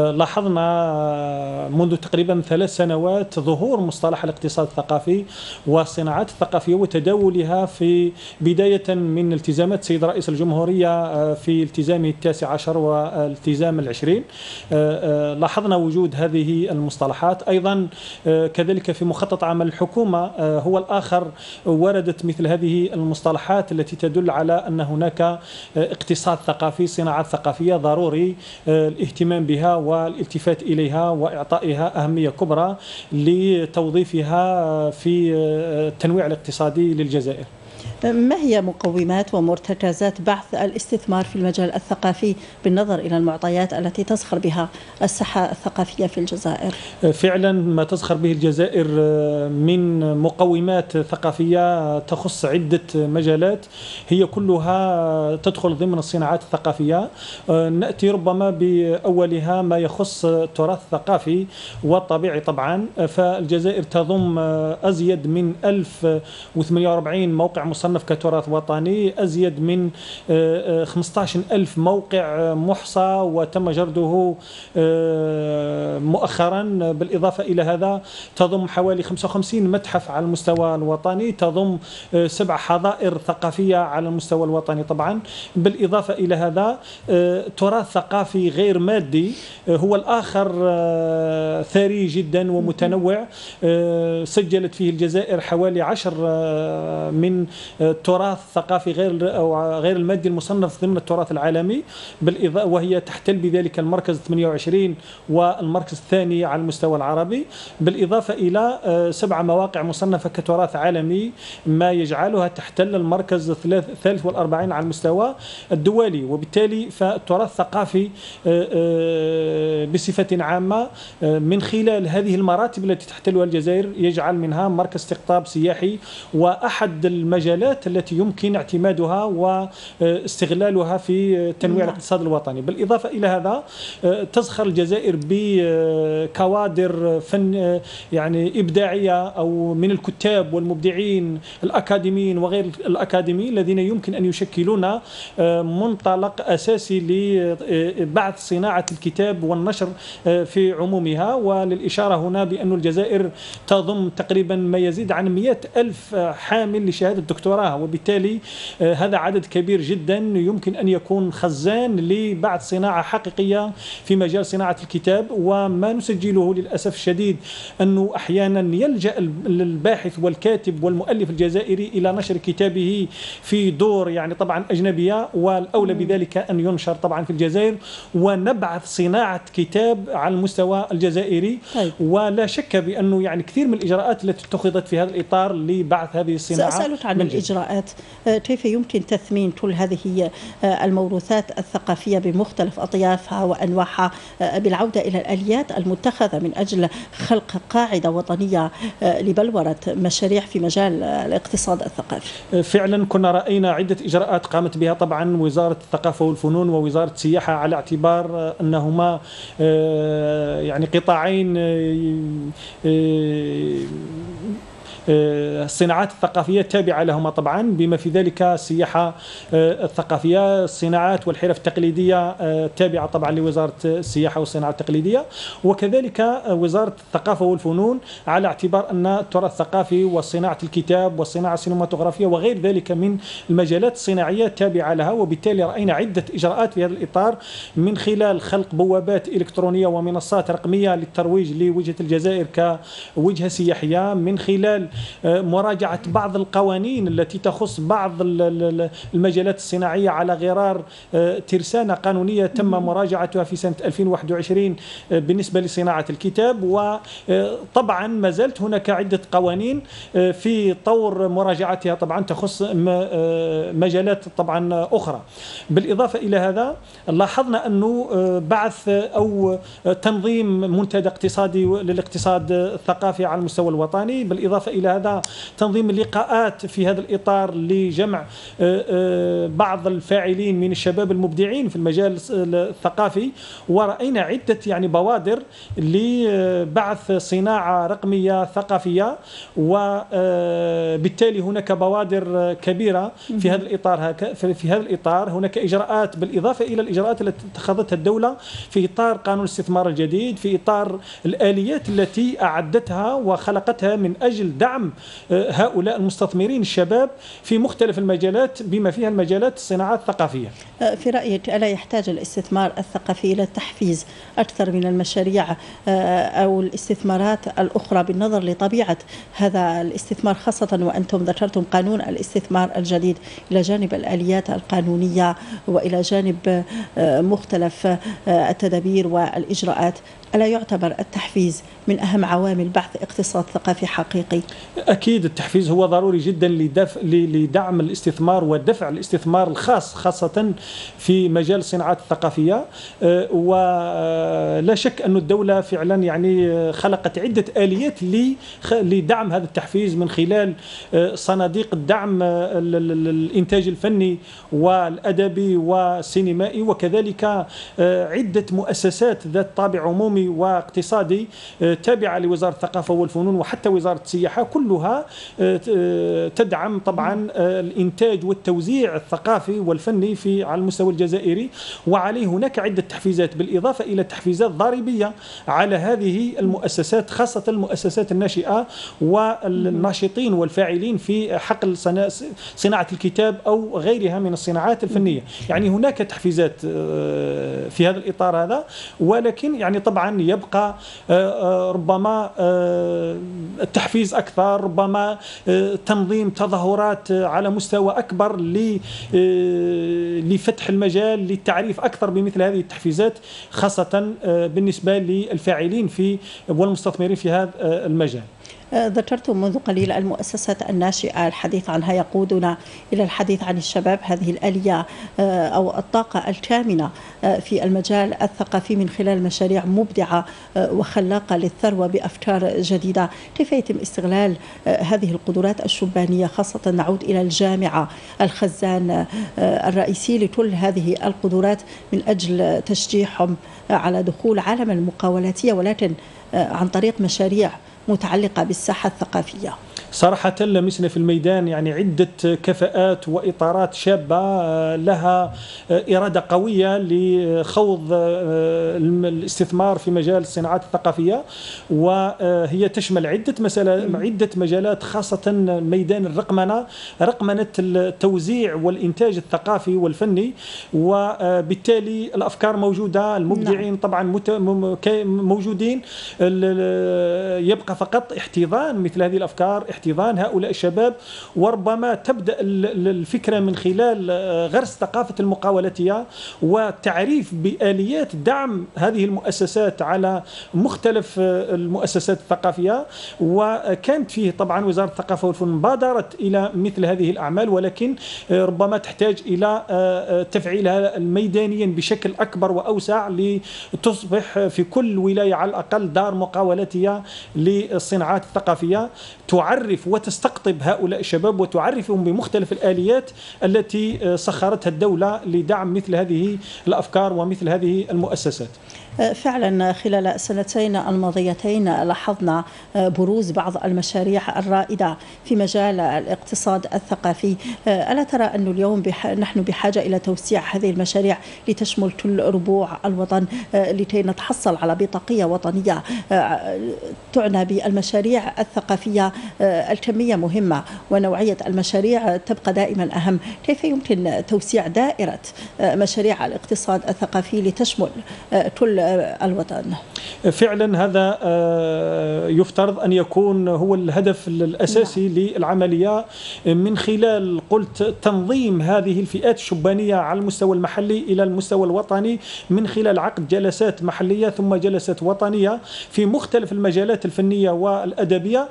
لاحظنا منذ تقريبا ثلاث سنوات ظهور مصطلح الاقتصاد الثقافي والصناعات الثقافية وتداولها في بداية من التزامات سيد رئيس الجمهورية في التزامه التاسع عشر والتزام العشرين. لاحظنا وجود هذه المصطلحات. أيضا كذلك في مخطط عمل الحكومة هو الآخر وردت مثل هذه المصطلحات التي تدل على أن هناك اقتصاد ثقافي، صناعات ثقافية ضروري الاهتمام بها والالتفات إليها وإعطائها أهمية كبرى لتوظيفها في التنويع الاقتصادي للجزائر. ما هي مقومات ومرتكزات بعث الاستثمار في المجال الثقافي بالنظر إلى المعطيات التي تزخر بها الساحة الثقافية في الجزائر؟ فعلا ما تزخر به الجزائر من مقومات ثقافية تخص عدة مجالات هي كلها تدخل ضمن الصناعات الثقافية. نأتي ربما بأولها ما يخص التراث الثقافي والطبيعي طبعا. فالجزائر تضم أزيد من ألف وثمانية وأربعين موقع مصنف كتراث وطني، أزيد من خمسة عشر ألف موقع محصى وتم جرده مؤخرا. بالإضافة إلى هذا تضم حوالي خمسة وخمسين متحف على المستوى الوطني، تضم سبع حظائر ثقافية على المستوى الوطني طبعا. بالإضافة إلى هذا تراث ثقافي غير مادي هو الآخر ثري جدا ومتنوع. سجلت فيه الجزائر حوالي عشر من التراث الثقافي غير أو غير المادي المصنف ضمن التراث العالمي، بالإضافة وهي تحتل بذلك المركز ثمانية وعشرين والمركز الثاني على المستوى العربي، بالإضافة إلى سبع مواقع مصنفة كتراث عالمي ما يجعلها تحتل المركز الثالث والأربعين على المستوى الدولي. وبالتالي فالتراث الثقافي بصفة عامة من خلال هذه المراتب التي تحتلها الجزائر يجعل منها مركز استقطاب سياحي وأحد المجالات التي يمكن اعتمادها واستغلالها في تنويع الاقتصاد الوطني. بالإضافة إلى هذا تزخر الجزائر بكوادر فن يعني إبداعية أو من الكتاب والمبدعين الأكاديميين وغير الأكاديميين الذين يمكن أن يشكلون منطلق أساسي لبعث صناعة الكتاب والنشر في عمومها. وللإشارة هنا بأن الجزائر تضم تقريبا ما يزيد عن مئة ألف حامل لشهادة الدكتوراه، وبالتالي هذا عدد كبير جدا يمكن أن يكون خزان لبعث صناعة حقيقية في مجال صناعة الكتاب. وما نسجله للأسف الشديد أنه أحيانا يلجأ الباحث والكاتب والمؤلف الجزائري إلى نشر كتابه في دور يعني طبعا أجنبية، والأولى بذلك أن ينشر طبعا في الجزائر ونبعث صناعة كتاب على المستوى الجزائري. طيب. ولا شك بأنه يعني كثير من الإجراءات التي اتخذت في هذا الإطار لبعث هذه الصناعة. سأسألك عن الإجراءات، كيف يمكن تثمين كل هذه الموروثات الثقافية بمختلف أطيافها وأنواعها بالعودة إلى الآليات المتخذة من أجل خلق قاعدة وطنية لبلورة مشاريع في مجال الاقتصاد الثقافي؟ فعلا كنا رأينا عدة إجراءات قامت بها طبعا وزارة الثقافة والفنون ووزارة السياحة، على اعتبار أنهما يعني قطاعين الصناعات الثقافية تابعة لهما طبعا، بما في ذلك السياحة الثقافية، الصناعات والحرف التقليدية تابعة طبعا لوزارة السياحة والصناعة التقليدية، وكذلك وزارة الثقافة والفنون على اعتبار أن التراث الثقافي وصناعة الكتاب والصناعة السينماتوغرافية وغير ذلك من المجالات الصناعية تابعة لها. وبالتالي رأينا عدة إجراءات في هذا الإطار من خلال خلق بوابات إلكترونية ومنصات رقمية للترويج لوجهة الجزائر كوجهة سياحية، من خلال مراجعة بعض القوانين التي تخص بعض المجالات الصناعية على غرار ترسانة قانونية تم مراجعتها في سنة ألفين وواحد وعشرين بالنسبة لصناعة الكتاب. وطبعا ما زالت هناك عدة قوانين في طور مراجعتها طبعا تخص مجالات طبعا أخرى. بالإضافة إلى هذا لاحظنا أنه بعث أو تنظيم منتدى اقتصادي للاقتصاد الثقافي على المستوى الوطني، بالإضافة إلى هذا تنظيم اللقاءات في هذا الإطار لجمع بعض الفاعلين من الشباب المبدعين في المجال الثقافي. ورأينا عدة يعني بوادر لبعث صناعة رقمية ثقافية، وبالتالي هناك بوادر كبيرة في هذا الإطار. في هذا الإطار هناك إجراءات بالإضافة إلى الإجراءات التي اتخذتها الدولة في إطار قانون الاستثمار الجديد، في إطار الآليات التي أعدتها وخلقتها من أجل دعم هؤلاء المستثمرين الشباب في مختلف المجالات بما فيها المجالات الصناعات الثقافية. في رأيك ألا يحتاج الاستثمار الثقافي إلى التحفيز أكثر من المشاريع أو الاستثمارات الأخرى بالنظر لطبيعة هذا الاستثمار، خاصة وأنتم ذكرتم قانون الاستثمار الجديد إلى جانب الآليات القانونية وإلى جانب مختلف التدابير والإجراءات؟ ألا يعتبر التحفيز من أهم عوامل بعث اقتصاد ثقافي حقيقي؟ أكيد التحفيز هو ضروري جدا لدفع لدعم الاستثمار ودفع الاستثمار الخاص خاصة في مجال الصناعات الثقافية. ولا شك أن الدولة فعلا يعني خلقت عدة آليات لدعم هذا التحفيز من خلال صناديق الدعم الإنتاج الفني والأدبي والسينمائي، وكذلك عدة مؤسسات ذات طابع عمومي واقتصادي تابعة لوزارة الثقافة والفنون وحتى وزارة السياحة، كلها تدعم طبعا الإنتاج والتوزيع الثقافي والفني في على المستوى الجزائري. وعليه هناك عدة تحفيزات بالإضافة إلى تحفيزات ضريبية على هذه المؤسسات، خاصة المؤسسات الناشئة والناشطين والفاعلين في حقل صناعة الكتاب أو غيرها من الصناعات الفنية. يعني هناك تحفيزات في هذا الإطار هذا، ولكن يعني طبعا يبقى ربما التحفيز أكثر، ربما تنظيم تظاهرات على مستوى أكبر لفتح المجال للتعريف أكثر بمثل هذه التحفيزات، خاصة بالنسبة للفاعلين في والمستثمرين في هذا المجال. ذكرتم منذ قليل المؤسسات الناشئة، الحديث عنها يقودنا إلى الحديث عن الشباب، هذه الآلية أو الطاقة الكامنة في المجال الثقافي من خلال مشاريع مبدعة وخلاقة للثروة بأفكار جديدة. كيف يتم استغلال هذه القدرات الشبانية، خاصة نعود إلى الجامعة الخزان الرئيسي لكل هذه القدرات من أجل تشجيعهم على دخول عالم المقاولاتية، ولكن عن طريق مشاريع متعلقة بالساحة الثقافية؟ صراحة لمسنا في الميدان يعني عدة كفاءات وإطارات شابة لها إرادة قوية لخوض الاستثمار في مجال الصناعات الثقافية، وهي تشمل عدة مسألة عدة مجالات، خاصة ميدان الرقمنة، رقمنة التوزيع والإنتاج الثقافي والفني. وبالتالي الأفكار موجودة، المبدعين طبعا موجودين، يبقى فقط احتضان مثل هذه الأفكار، احتضان هؤلاء الشباب، وربما تبدأ الفكرة من خلال غرس ثقافة المقاولاتية والتعريف بآليات دعم هذه المؤسسات على مختلف المؤسسات الثقافية. وكانت فيه طبعا وزارة الثقافة والفنون بادرت إلى مثل هذه الأعمال، ولكن ربما تحتاج إلى تفعيلها ميدانيا بشكل أكبر وأوسع لتصبح في كل ولاية على الأقل دار مقاولاتية للصناعات الثقافية تعرف وتستقطب هؤلاء الشباب وتعرفهم بمختلف الآليات التي سخرتها الدولة لدعم مثل هذه الأفكار ومثل هذه المؤسسات. فعلا خلال السنتين الماضيتين لاحظنا بروز بعض المشاريع الرائدة في مجال الاقتصاد الثقافي. ألا ترى أن اليوم بح... نحن بحاجة إلى توسيع هذه المشاريع لتشمل كل ربوع الوطن لكي نتحصل على بطاقية وطنية تعنى بالمشاريع الثقافية؟ الكمية مهمة ونوعية المشاريع تبقى دائما أهم. كيف يمكن توسيع دائرة مشاريع الاقتصاد الثقافي لتشمل كل الوطن؟ فعلا هذا يفترض أن يكون هو الهدف الأساسي للعملية، من خلال قلت تنظيم هذه الفئات الشبانية على المستوى المحلي إلى المستوى الوطني، من خلال عقد جلسات محلية ثم جلسات وطنية في مختلف المجالات الفنية والأدبية،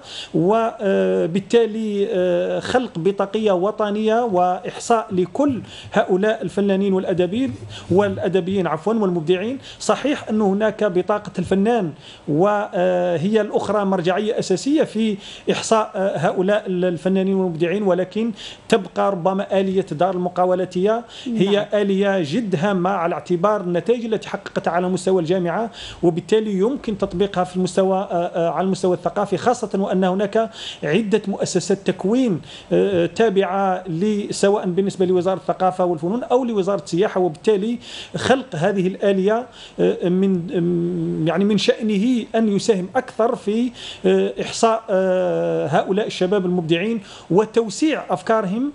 وبالتالي خلق بطاقية وطنية وإحصاء لكل هؤلاء الفنانين والأدبيين والأدبيين عفوا والمبدعين. صحيح أن هناك بطاقة الفنان وهي الأخرى مرجعية أساسية في إحصاء هؤلاء الفنانين والمبدعين، ولكن تبقى ربما آلية دار المقاولاتية هي آلية جد هامة على اعتبار النتائج التي حققتها على مستوى الجامعة، وبالتالي يمكن تطبيقها في المستوى على المستوى الثقافي، خاصة وأن هناك عدة مؤسسات تكوين تابعة سواء بالنسبة لوزارة الثقافة والفنون أو لوزارة السياحة، وبالتالي خلق هذه الآلية من يعني من شأنه أن يساهم أكثر في إحصاء هؤلاء الشباب المبدعين وتوسيع أفكارهم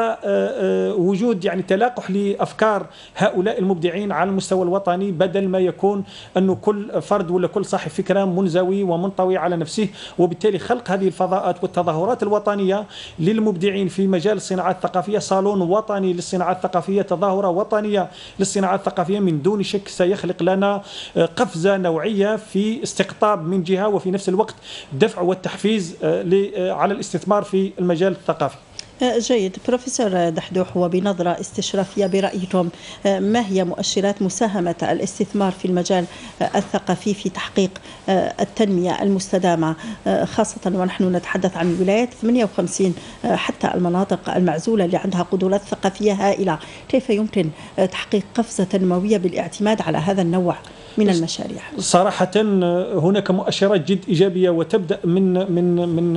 ووجود يعني تلاقح لأفكار هؤلاء المبدعين على المستوى الوطني، بدل ما يكون أنه كل فرد ولا كل صاحب فكرة منزوي ومنطوي على نفسه. وبالتالي خلق هذه الفضاءات والتظاهرات الوطنية للمبدعين في مجال الصناعات الثقافية، صالون وطني للصناعات الثقافية، تظاهرة وطنية للصناعات الثقافية، من دون شك سيخلق لنا قفزة نوعية في استقطاب من جهة وفي نفس الوقت دفع والتحفيز على الاستثمار في المجال الثقافي. جيد. بروفيسور دحدوح، وبنظرة استشرافية برأيكم ما هي مؤشرات مساهمة الاستثمار في المجال الثقافي في تحقيق التنمية المستدامة، خاصة ونحن نتحدث عن الولايات ثمانية وخمسين حتى المناطق المعزولة اللي عندها قدرات ثقافية هائلة؟ كيف يمكن تحقيق قفزة تنموية بالاعتماد على هذا النوع من المشاريع؟ صراحة هناك مؤشرات جد إيجابية، وتبدأ من من من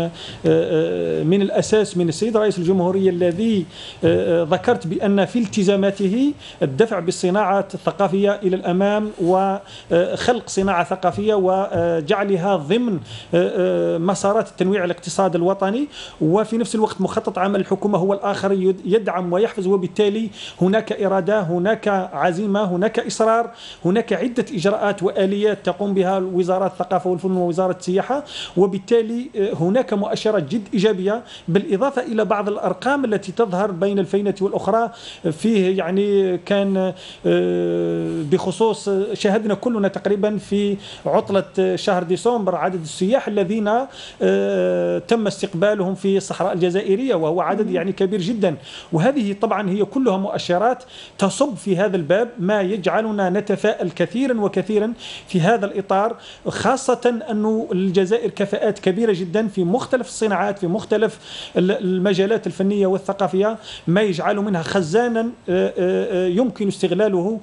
من الأساس من السيد رئيس الجمهورية الذي ذكرت بأن في التزاماته الدفع بالصناعة الثقافية إلى الأمام وخلق صناعة ثقافية وجعلها ضمن مسارات التنويع الاقتصادي الوطني، وفي نفس الوقت مخطط عمل الحكومة هو الآخر يدعم ويحفز، وبالتالي هناك إرادة، هناك عزيمة، هناك إصرار، هناك عدة إجراءات وآليات تقوم بها وزارة الثقافة والفنون ووزارة السياحة، وبالتالي هناك مؤشرات جد إيجابية، بالإضافة إلى بعض الأرقام التي تظهر بين الفينة والأخرى. فيه يعني كان بخصوص شاهدنا كلنا تقريبا في عطلة شهر ديسمبر عدد السياح الذين تم استقبالهم في الصحراء الجزائرية، وهو عدد يعني كبير جدا، وهذه طبعا هي كلها مؤشرات تصب في هذا الباب، ما يجعلنا نتفائل كثيرا وكثيرا في هذا الإطار، خاصة أنه الجزائر كفاءات كبيرة جدا في مختلف الصناعات في مختلف المجالات الفنية والثقافية، ما يجعل منها خزانا يمكن استغلاله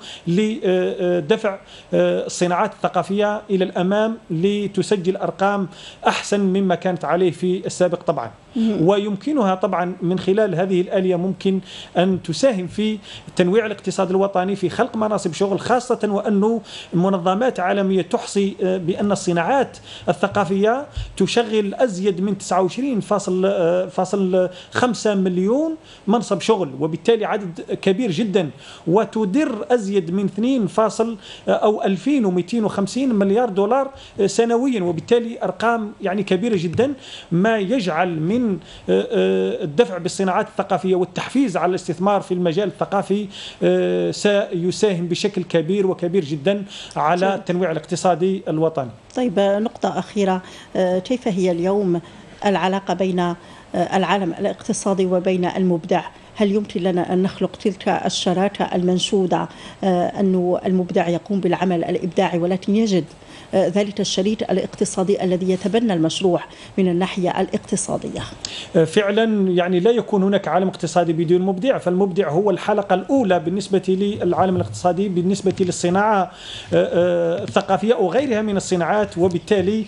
لدفع الصناعات الثقافية إلى الأمام لتسجل أرقام أحسن مما كانت عليه في السابق طبعا. ويمكنها طبعا من خلال هذه الآلية ممكن أن تساهم في تنويع الاقتصاد الوطني، في خلق مناصب شغل، خاصة وأنه منظمات عالمية تحصي بأن الصناعات الثقافية تشغل أزيد من تسعة وعشرين فاصلة خمسة مليون منصب شغل، وبالتالي عدد كبير جدا، وتدر أزيد من اثنين فاصل أو ألفين ومئتين وخمسين مليار دولار سنويا، وبالتالي أرقام يعني كبيرة جدا، ما يجعل من من الدفع بالصناعات الثقافية والتحفيز على الاستثمار في المجال الثقافي سيساهم بشكل كبير وكبير جدا على التنويع الاقتصادي الوطني. طيب، نقطة أخيرة، كيف هي اليوم العلاقة بين العالم الاقتصادي وبين المبدع؟ هل يمكن لنا أن نخلق تلك الشراكة المنشودة، أن المبدع يقوم بالعمل الإبداعي ولكن يجد ذلك الشريك الاقتصادي الذي يتبنى المشروع من الناحية الاقتصادية؟ فعلا يعني لا يكون هناك عالم اقتصادي بدون مبدع، فالمبدع هو الحلقة الأولى بالنسبة للعالم الاقتصادي بالنسبة للصناعة الثقافية وغيرها من الصناعات، وبالتالي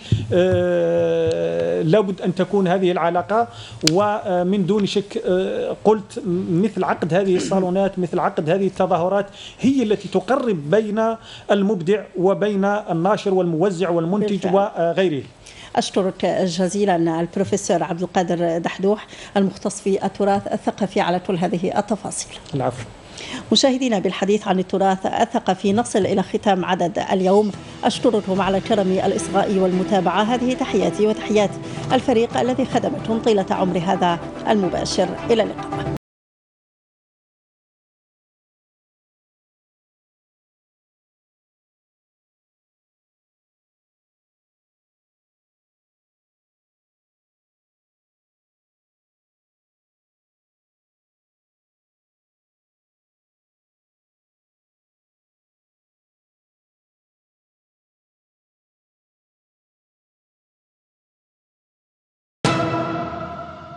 لابد أن تكون هذه العلاقة. ومن دون شك قلت مثل عقد هذه الصالونات، مثل عقد هذه التظاهرات هي التي تقرب بين المبدع وبين الناشر والموزع والمنتج وغيره. أشكرك جزيلا البروفيسور عبد القادر دحدوح المختص في التراث الثقافي على كل هذه التفاصيل. العفو. مشاهدينا، بالحديث عن التراث الثقافي نصل إلى ختام عدد اليوم. أشكركم على كرم الإصغاء والمتابعة. هذه تحياتي وتحيات الفريق الذي خدمتهم طيلة عمر هذا المباشر. إلى اللقاء.